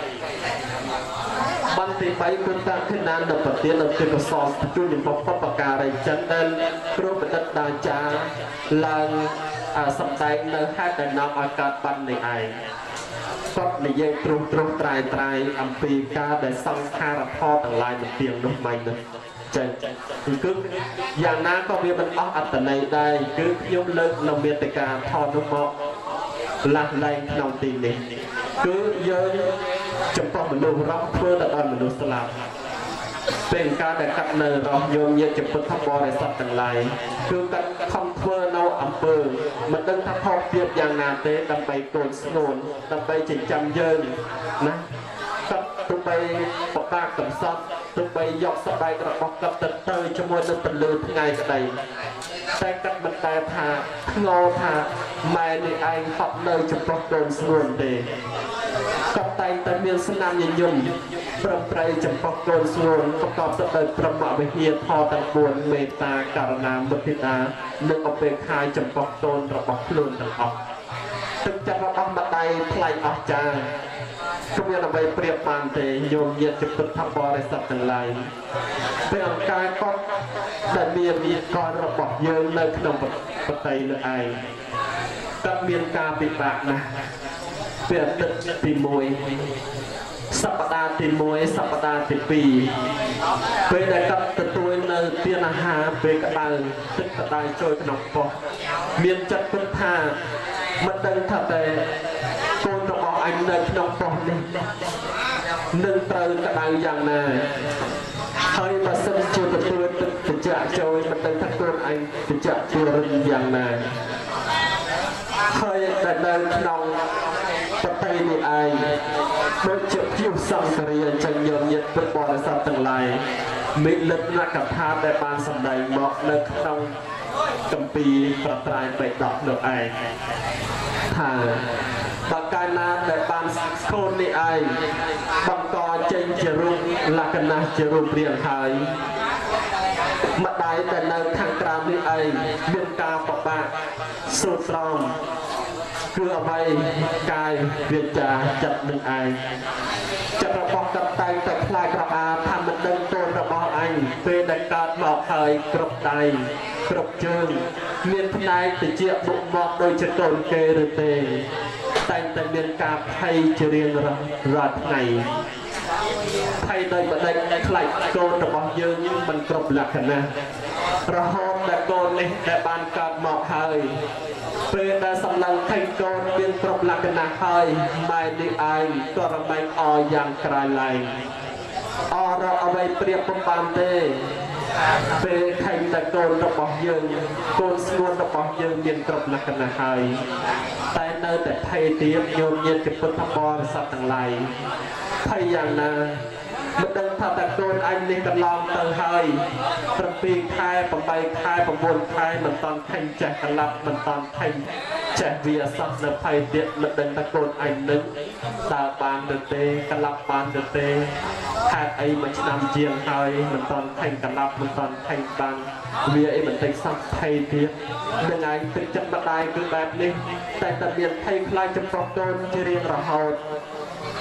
បន្ទីបីគឺតាខិណាននៅប្រទាននៅទីកសលជួយនិមបបការីចិនដែលគ្រូបណ្ឌិតដាចារឡើងសម្ដែងនៅហេតុដែលនាំឲ្យកើតបាននេះឯងគាត់និយាយត្រុសត្រុសត្រាយត្រាយអំពីការដែលសង្ខារផលទាំងឡាយមិនទៀងនោះមិននោះចេះគឺយ៉ាងណាក៏វាមិនអស់អត្តន័យដែរគឺខ្ញុំលើកនៅមេតិកាថតនោះមកលាស់លែងក្នុងទីនេះគឺយើងចំពោះមនុស្សរស់ធ្វើទៅដល់មនុស្សស្លាប់ពេលការដែលកាត់នៅរស់យោញាតិចំពុទ្ធបរិស័ទទាំងឡាយគឺកាត់ខំធ្វើនៅអំពើមិនដឹងថាខុសទៀតយ៉ាងណាទេដើម្បីកូនស្នូនដើម្បីចិញ្ចឹមយើងណាកាត់ទោះបីបបាក់កំសត់ទោះបីយកស្បែករបស់កាត់ទៅទៅជាមួយនឹងពន្លឺថ្ងៃក្តីតែកាត់មិនតែថាធ្ងោថាម៉ែនេះឯងហត់នៅចំពោះកូនស្នូនទេគាត់តែងតែមានស្នាមញញឹមប្រឹងប្រែងចំពោះកូនស្នូនប្រកបទៅដោយព្រមវិហារធម៌ទាំងបួនមេត្តាករុណាមុទិតានិងឧបេក្ខាចំពោះកូនរបស់ខ្លួនទាំងអស់ទឹកចិត្តរបស់ម្ដាយថ្លៃអស្ចារ្យគ្មានអ្វីប្រៀបបានទេយោមញាតិពុទ្ធបរិស័ទទាំងឡាយពេលអង្គការគាត់ដែលមានវិកលរបស់យើងនៅក្នុងប្រតិលើឯងគាត់មានការពិបាកណាស់ពេលអាទិត្យទីមួយសប្តាហ៍ទីមួយសប្តាហ៍ទីពីរពេលដែលគាត់ទទួលនៅទានអាហារពេលក្តៅទឹកក្តៅចូលក្នុងប៉ុស្តិ៍មានចិត្តគិតថាមិនដឹងថាតែកូនរបស់អញនៅក្នុងប៉ុស្តិ៍នេះនឹងត្រូវក្តៅយ៉ាងណាហើយបើសិនជាទទួលទឹកត្រជាក់ចូលមិនដឹងថាកូនអញត្រជាក់ជារិនយ៉ាងណាហើយតែនៅក្នុងប្រតិនេះឯងដូចជាជាសង្ឃរាអញ្ចឹងញោមញាតិពុទ្ធបរិស័ទទាំងឡាយមេលិទ្ធនកថាដែលបានសម្ដែងមកនៅក្នុងគម្ពីរប្រត្រៃបេដកនោះឯងថាបើកាលណាដែលបានកូននេះឯងបង្កចេញជារូបលក្ខណៈជារូបរាងហើយម្ដាយដែលនៅខាងក្រៅនេះឯងមានការពិបាកសូត្រស្រង់គឺអ្វីកាយវាចាចិត្តនឹងឯងចិត្តរបស់កតែងតែខ្លាចរអាថាមិនដឹងកូនរបស់អញពេលដែលកើតមកហើយគ្រប់ដៃគ្រប់ជើងមានផ្នែកតិចបុកមកដូចជាកូនគេឬទេតែងតែមានការភ័យជារៀងរាល់ថ្ងៃភ័យដោយបដិខ្លាចកូនរបស់យើងមិនគ្រប់លក្ខណៈរហូតដល់កូននេះដែលបានកើតមកហើយពេលដែលសម្លឹងឃើញកូនមានគ្រប់លក្ខណៈហើយម៉ែនេះឯងក៏រមែងអយ៉ាងក្រៃលែងអរអ្វីប្រៀបបំបានទេពេលឃើញតែកូនរបស់យើងកូនស្ងួនរបស់យើងមានគ្រប់លក្ខណៈហើយតែនៅតែភ័យទៀតញោមញាតិពុទ្ធបរិស័ទទាំងឡាយភ័យយ៉ាងណាមិនដឹងថាតែកូនអញនេះកន្លងទៅហើយbảyខែeightខែnineខែមិនតាន់ថេញចេះកន្លាប់មិនតាន់ថេញចេះវាសោះនៅភ័យទៀតមិនដឹងថាកូនអញនឹងដើរបានឬទេកន្លាប់បានឬទេហេតុអីមួយឆ្នាំជាងហើយមិនតាន់ថេញកន្លាប់មិនតាន់ថេញបានវាអីបន្តិចសោះភ័យទៀតនឹងឯងទឹកចិត្តម្ដាយគឺបែបនេះតែតែមានភ័យខ្លាចចំពោះកូនជារៀងរហូត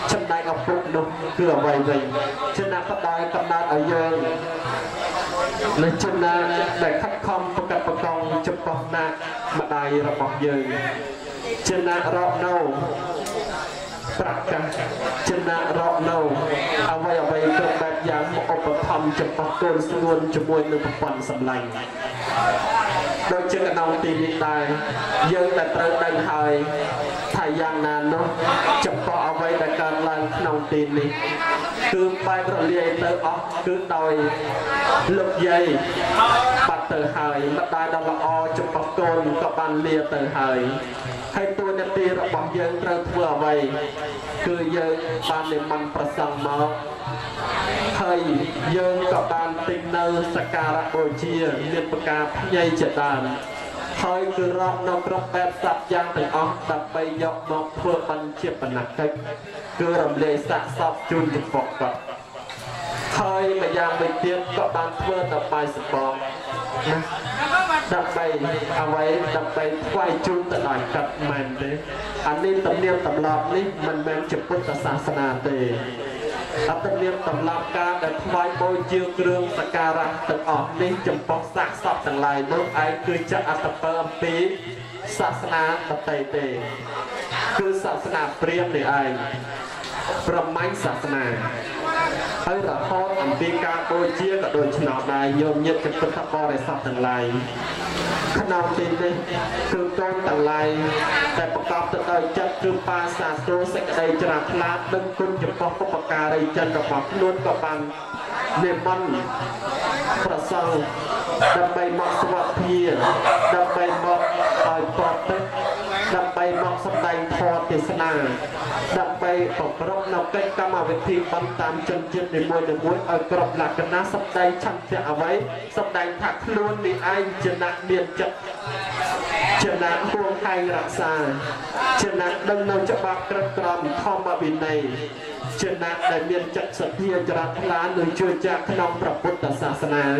ចំណែកឪពុកនោះគឺអ្វីវិញចំណាក់បដាយកំណត់ឲ្យយើងនៅចំណាក់ដែលខិតខំប្រកាសប្រកងចំពោះណាម្ដាយរបស់យើងចំណាក់រកនៅប្រកាសចំណាក់រកនៅអ្វីអ្វីគ្រប់បែបយ៉ាងមកឧបត្ថម្ភចំពោះកូនស្ងួនជាមួយនឹងប្រព័ន្ធសម្លាញ់ដូចជាកណ្ដោងទីនេះដែរយើងតែត្រូវដឹងហើយថាយ៉ាងណានោះចំពោះអ្វីដែលកើតឡើងក្នុងទីនេះគឺបែបរលាយទៅអស់គឺដោយលោកយាយបាត់ទៅហើយម្ដាយដ៏ល្អចំពោះកូនក៏បានលាទៅហើយហើយតួនាទីរបស់យើងត្រូវធ្វើអ្វីគឺយើងបាននិមន្តប្រសង់មកហើយយើងក៏បានទិញនៅសក្ការៈបូជាមានប្រការភ្ញីជាដើមហើយគឺរកនៅគ្រប់បែបសត្វយ៉ាងទាំងអស់ដើម្បីយកមកធ្វើបញ្ជាបណ្ណកិច្ចគឺរំលែកសាកសពជូនចំពោះគាត់ហើយម្យ៉ាងវិញទៀតក៏បានធ្វើដល់បាយសបកណាដើម្បីអ្វីដើម្បីថ្វាយជូនទៅដល់កាត់មែនទេអានេះទំនៀមទម្លាប់នេះមិនមែនជាពុទ្ធសាសនាទេអត្តមានតម្លាប់ការដែលថ្វាយបូជាគ្រឿងសក្ការៈទាំងអស់នេះចំពោះសាកសពទាំងឡាយនោះឯងគឺជាអត្តពើអំពីសាសនាដទៃទេគឺសាសនាព្រាហ្មណ៍នេះឯងប្រមាញ់សាសនាហើយរហូតអំពីការបូជាក៏ដូចឆ្នោតដែរញោមញាតិពុទ្ធបរិស័ទទាំងឡាយក្នុងទីនេះគឺកូនទាំងឡាយតែប្រកបទៅដោយចិត្តគឺបាសាទរសេចក្តីជ្រះថ្លាដឹងគុណចំពោះបុព្វការីជនរបស់ខ្លួនក៏បាននិមន្តប្រសង់ដើម្បីមកស្វាធាដើម្បីមកឲ្យពរទឹកដើម្បីមកសម្ដែងធម៌ទេសនាដើម្បីប្រព្រឹត្តនៅកិច្ចកម្មវិធីបន្តតាមជនជាតិនីមួយៗឲ្យគ្រប់លក្ខណៈសម្ដែងឆន្ទៈអ្វីសម្ដែងថាខ្លួននេះឯងជាអ្នកមានចិត្តជាអ្នកហួងហែងរក្សាជាអ្នកដឹងនៅច្បាប់ក្រឹតក្រមធម្មវិន័យជាអ្នកដែលមានចិត្តសទ្ធាជ្រះថ្លានិងជឿជាក់ក្នុងព្រះពុទ្ធសាសនា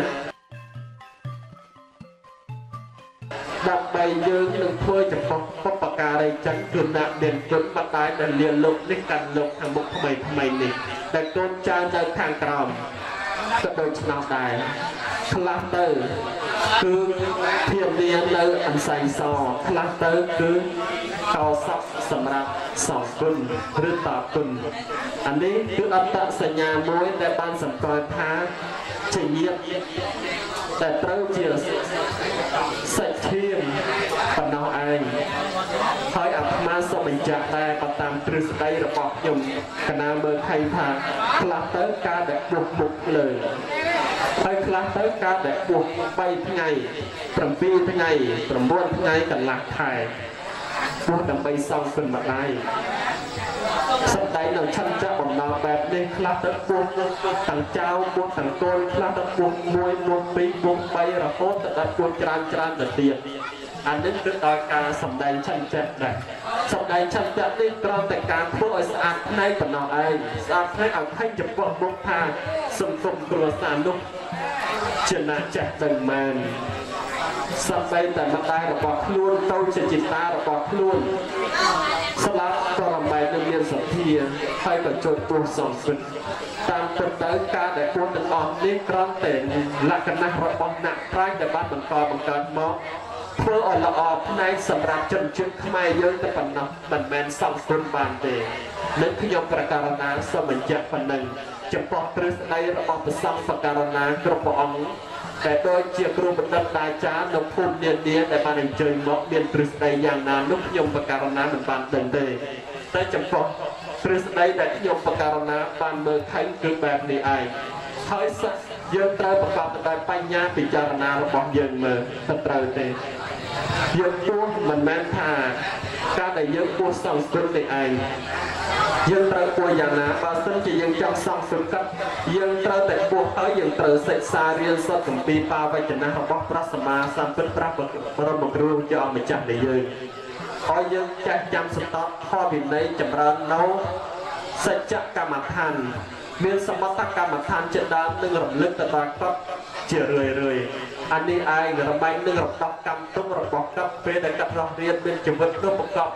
ដើម្បីយើងនឹងធ្វើចំពោះបុព្វការីជនគឺអ្នកមានគុណម្ដាយដែលលៀនលោកនេះកាន់លោកខាងមុខថ្មីថ្មីនេះដែលកូនចៅនៅខាងក្រោមក៏ដូចឆ្នាំដែរខ្លះទៅគឺធានានៅអន្ស័យសខ្លះទៅគឺកោសពសម្រាប់សងគុណឬតគុណអានេះគឺអត្តសញ្ញាមួយដែលបានសម្គាល់ថាជាញាតិតែត្រូវជាសេចក្ដីប៉ុណ្ណោះឯងហើយអាត្មាសូមបញ្ជាក់ដែរបើតាមទ្រឹស្ដីរបស់ខ្ញុំកណាមើលឃើញថាខ្លះទៅការដែលពុះមុខលើហើយខ្លះទៅការដែលពុះបីថ្ងៃ7ថ្ងៃ9ថ្ងៃកន្លះខែពុះដើម្បីសងគុណម្ដាយសម្ដែងនៅឆន្ទៈបំណងបែបនេះខ្លះទៅពុះទាំងចៅពុះទាំងកូនខ្លះទៅពុះមួយពុះពីរពុះបីរហូតដល់ពុះច្រើនច្រើនទៅទៀតអានេះគឺដោយការសម្ដែងឆន្ទៈដែរសម្ដែងឆន្ទៈនេះគ្រាន់តែការធ្វើឲ្យស្អាតភ្នែកប៉ុណ្ណោះឯងស្អាតភ្នែកឲ្យឃើញចំពោះមុខថាសង្គមគ្រួសារនោះជាអ្នកចេះដឹងមែនសម្បីតែម្ដាយរបស់ខ្លួនទៅជាจิตតារបស់ខ្លួនស្លាប់ក៏រំលែកនឹងមានសទ្ធាហើយក៏ចូលពោះសំពិតតាមពិតទៅការដែលពួនទាំងអស់នេះគ្រាន់តែលក្ខណៈរបស់អ្នកប្រាជ្ញដែលបានបន្តបង្កើតមកធ្វើឲ្យល្អផ្នែកសម្រាប់ជនជាតិខ្មែរយើងតែប៉ុណ្ណោះមិនមែនសង្គុណបានទេនឹងខ្ញុំប្រកាសណាសូមបញ្ជាក់ប៉ុណ្ណឹងចំពោះទ្រឹស្ដីរបស់ព្រះសង្ឃប្រកាសណាគ្រប់ព្រះអង្គតែដូចជាគ្រូបណ្ឌិតអាចារ្យនៅភូមិនានាដែលបានអញ្ជើញមកមានទ្រឹស្ដីយ៉ាងណានោះខ្ញុំប្រកាសណាមិនបានដឹងទេតែចំពោះទ្រឹស្ដីដែលខ្ញុំប្រកាសណាបានមើលឃើញគឺបែបនេះឯងហើយយើងត្រូវប្រកបដោយបញ្ញាពិចារណារបស់យើងមើលទៅត្រូវទេយើងពោះមិនមែនថាការដែលយើងពោះសង្កត់នេះឯងយើងត្រូវពោះយ៉ាងណាបើសិនជាយើងចង់សង្កត់យើងត្រូវតែពោះហើយយើងត្រូវសិក្សារៀនសូត្រគម្ពីរបាវចនៈរបស់ព្រះសម្មាសម្ពុទ្ធព្រះបរមគ្រូជាអង្គម្ចាស់នៃយើងហើយយើងចេះចាំសតធម៌វិន័យចម្រើននៅសច្ចកម្មដ្ឋានមានសមត្ថកម្មដ្ឋានជាដើមនឹងរំលឹកទៅដល់គាត់ជារឿយរឿយអានេះឯងរបែងនឹងរំដោះកម្មទុំរបស់គាត់ពេលដែលគាត់រស់រៀនមានជីវិតនោះប្រកប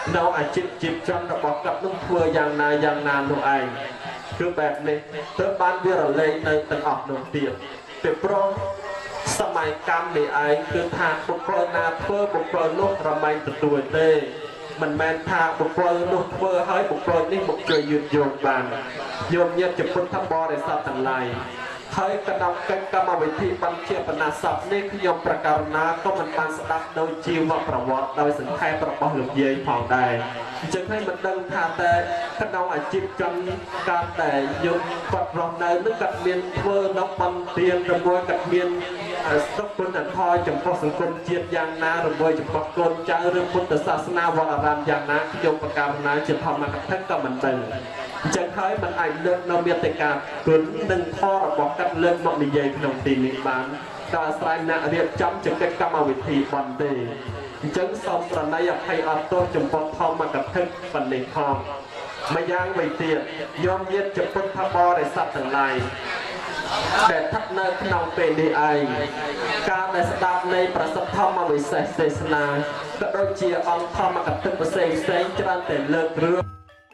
nào ai chịu chịu trong nó bỏ cặp nông thua giang na giang na nông ai cứ bẹp này tới ban bia ở lên nơi tận ọt nông tiền để proสมัยกรรมในไอ้คือทางบุคคลนาเพื่อบุคคลลูกระไมตัวตัวเต้มันแมนทางบุคคลลูกเพื่อให้บุคคลนี่บุคคลยืนโยงบานโยมเงียบจะพ้นทับบอได้ทราบต่างไรให้กระดำกันกรรมวิธีบัญเชียปนาศัพท์นี่คือยมประการนาก็มันบานสดับโดยจีวประวัติโดยสังเกตประวัติหลุดเย่ผ่องได้จึงให้มันดังทาแต่กระดำอาชีพจนการแต่ยมปัดรองในนึกกัดเมียนเพื่อนับมันเตียนระบวยกัดเมียนสักคนอันทอยจำพาะสังคมเจียดยางนาระบวยจำพาะกลใจเรื่องพุทธศาสนาวรารามยางนาที่ยมประการนาจะทำมากับทั้งกับมันดังจึงให้มันไอเลือกนำเมียแต่การกลืนหนึ่งท่อระบอกกัดเลือกมองในใยขนมตีนิบานตาสายนาเรียบจำจึงได้กรรมวิธีบันเดจึงสอบประนัยให้อัตโตจำพาะทองมากับทั้งปันในทองมาย่างไม่เตียยอมเย็นจะพ้นทับบอได้สัตว์ต่างไรแต่ทักเนินขนมเป็นดีไอการในสตาร์ในประสบธรรมวิเศษเสสนาก็โดยเชียร์องทอมากับตึกเปอร์เซ็นต์เซ็งจรันแต่เลิกเรื่อง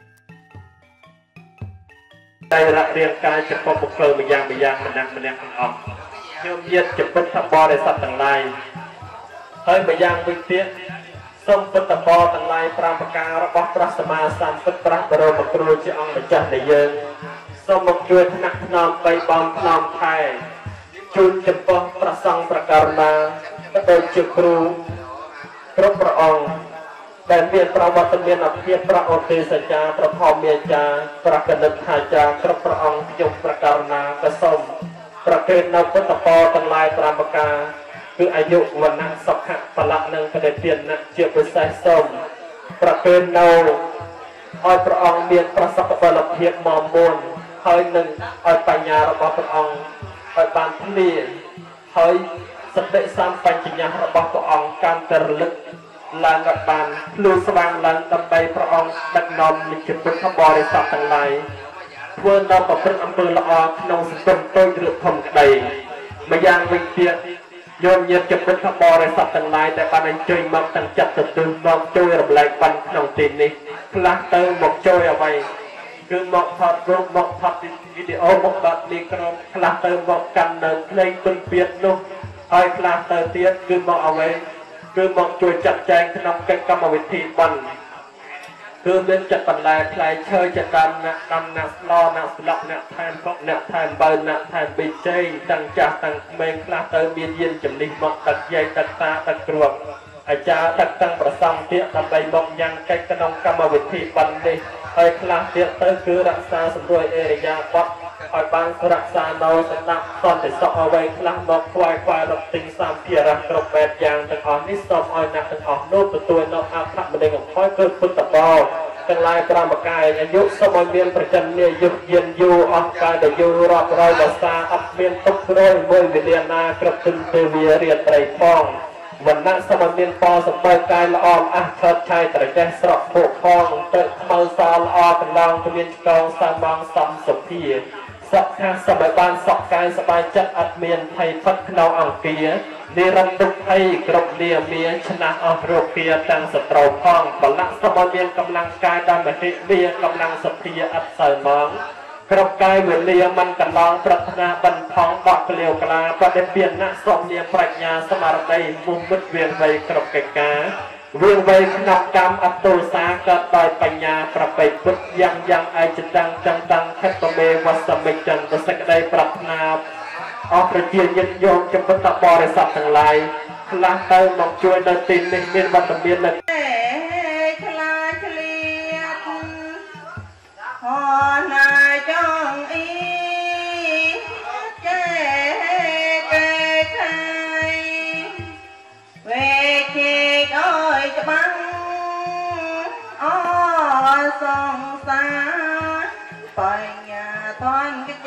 ได้รับเรียนการจะพบบุคคลมาย่างมาย่างมันนักมันนักมันออกยอมเย็นจะพ้นทับบอได้สัตว์ต่างไรเฮ้ยมาย่างวิเตียส้มพุทธบอต่างไรปรามปการระบบพระสมาสัมพุทธพระบรมครูเจ้าองค์จันทร์ในเยินส้มมกช่วยนักนอมไปบอมนอมไทยจุดจำปองประสังประการนาก็โดยเจ้าครูครบพระองค์แต่เมียนประวัติเมียนอภิพระโอเทสจาประพอมเมียจาประกนิษฐาจาครบพระองค์ยมประการนากระส้มประเคนนพุทธบอต่างไรปรามปการคืออายุวันนักสักขะพละนังกระเดียนนักเจียบเป็นสายส้มประเคนเอาอ้อยพระองค์เมียนประสักบาลเพียรมอมมนเฮ้ยหนึ่งอ้อยปัญญาระบอบพระองค์อ้อยบานพลีเฮ้ยสติสามปัญญาระบอบพระองค์การตระลึกลานกับบานลูสว่างลานตำไปพระองค์ดักนอมในจุดพุทธบริษัทต่างไรเพื่อนเราประพฤติอำเภอละออนองสกุลต้นหรือทมใดมายังวิเตียโยมเย็นจุดพุทธบริษัทต่างไรแต่ปานันจุยมักตั้งจัดตื่นตื่นมองจุยระบายปันนองตีนี้พลังเติมบอกจุยเอาไว้คือหมอกพัดรูปหมอกพัดวิดีโอหมอกบัดมีกรมคลาเติมหมอกกันเดินเพลงตุนเปียดนุ่มไอ้คลาเติมเตี้ยคือหมอกเอาไว้คือหมอกช่วยจัดแจงขนมกันกรรมวิธีบันคือเล่นจัดปันแลพลายเชยจัดดันนักดำนักล้อนักสลับนักแทนพกนักแทนเบอร์นักแทนบีเจตั้งจ่าตั้งเมงคลาเติมเบียนเย็นจำนิหมอกตัดใยตัดตาตัดกรวงอาจารย์ตัดตั้งประสังเตี้ยทำใบหมอกยังกันขนมกรรมวิธีบันนี่ไอ้คลาเตียเตอร์คือรักษาสมรวยเอริยาปัดไอ้บางรักษาโนสนับตอนแต่สอบเอาไว้คลาหมอกควายควายรถติงสามเพียรักกรบแบบยางแต่อ่อนนิสอบอ้อยนักแต่อ่อนโน้ตตัวนอกอาพระมันเด้งค่อยเกิดพุทธบอลกันลายปรามกายอายุสมัยเมียนประจันเนี่ยยุบเย็นยูออกกายแต่ยูรอบร้อยภาษาอับเมียนตกร้อยมวยวิเลียนากระตุนเทวีเรียนไตรฟองวันนั้นสมัยเมียนปอสมัยกายละออมอ่ะเชิดชายแต่แกสระโผล่คองเติมเมาซาละออกันลองทะเบียนกองสามบางสัมสพีสักข้าสมัยบานสอกกายสบายจัดอัดเมียนไทยพัดขนาวอังเกียนิรันดร์ไทยกรบเลียเมียชนะอโรเปียตังสตรอพองบลักสมัยเมียนกำลังกายดำแบบเมียกำลังสพีอัดใส่มองกรบกายเหมือนเลียมันกันลองปรัชนาบันทองดอกเกลียวกลาประเด็นเปลี่ยนนักสมเนียปรัชญาสมารได้มุมมุดเวียนไปกรบกาเวียนไปขนมกรรมอัตโตสากัดดอยปัญญาประไปพุทธยังยังไอจัดังจังดังแคตเมวัสมิจันตสกได้ปรัชนาออกประเจียนยันยงจำเป็นตะบริษัททั้งหลายคลาเติมหมอกช่วยเดินตินในเมียนวัตเมียนเลยคลาเฉลียดหอนายจงอีเจ๊เกยไทยเวทีก้อยจะบังอ้อสองสาปัญญาตอนกระใจ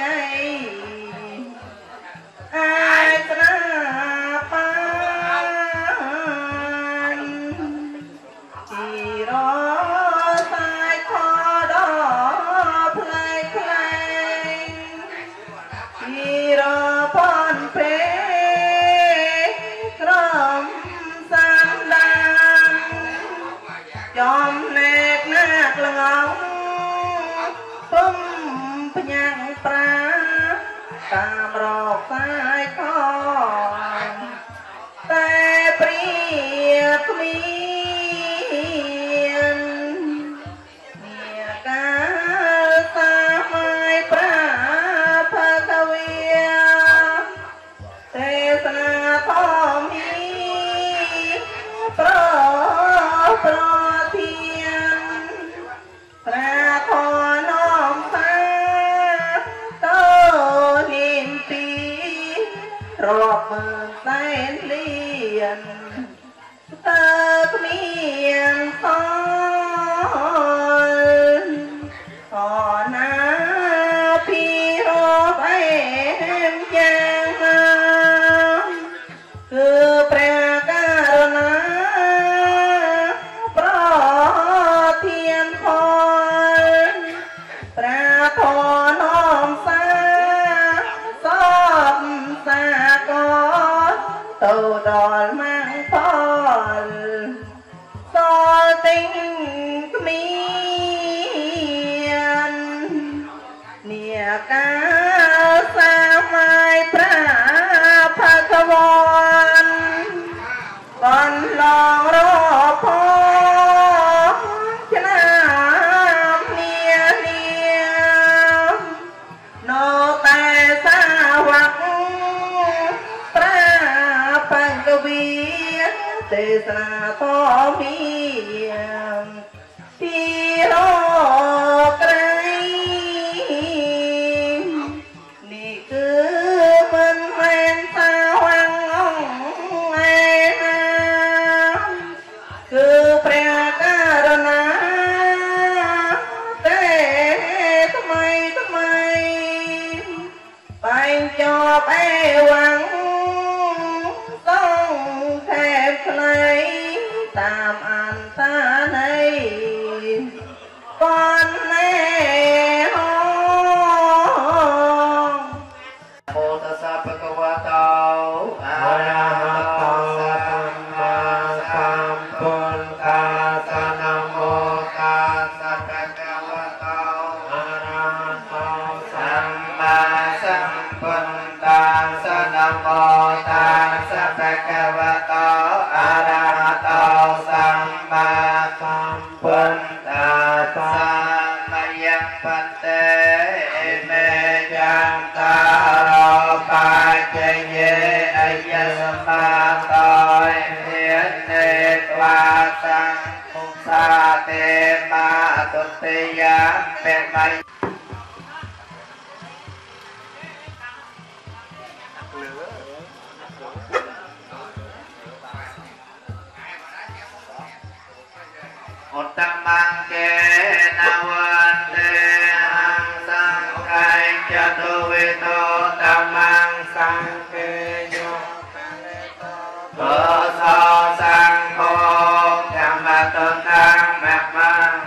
ไอ้ตราปานที่รอสายคอดอเพลงเพลงที่รอพรเพลงกรมสามดังจอมในរាប់ម៉ឺនសែនលានតើគ្មានផលអណាពីរាប់អែមយ៉ាងណាគឺព្រះករុណាប្រធានផលព្រះធនំសាសពសាកលទៅដល់ម៉ាំងផលសល់ទិញគ្មាននាការសាមាយប្រាភគវនបានឡងរផងឆ្នាំនានានៅតែសាវកប្រាបង្កវីទេសនាតមានពីរក្រៃនេះគឺមិនមែនសាវាំងអង្គឯណាគឺព្រះករុណាទេថ្មីថ្មីបែងចប់អេវ៉ាំងសងថែបខ្លីតាមអន្តន័យcòn nè ho mô tassa bhagavato arahato samma sambuddhassa namo tassa bhagavato arahato samma sambuddhassa namo tassa bhagavato arahato samma sambuddhassa maya pante me jantaro pajaye ayasmatoi hiene twasang sate matutya pemai Uttamang ke nawante ang sangkay jatuwito tamang sangkeyo Boso sangkong yamatutang makmang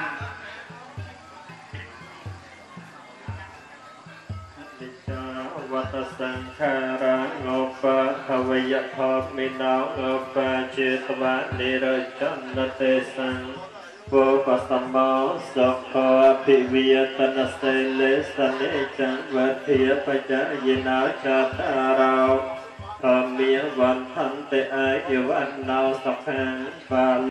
Vata sankhara ngopa havaya thop minao ngopa chetva nirajannate sang Vô Phật Tâm Mô Sọc Kho Thị Vya Tân Sê Lê Sân Ê Chẳng Vật Thiế Phật Chá Dì Náo Chá Thà Rào Thờ Miệng Văn Thân Tê Ái Yêu Anh Nao Sọc Hàng Và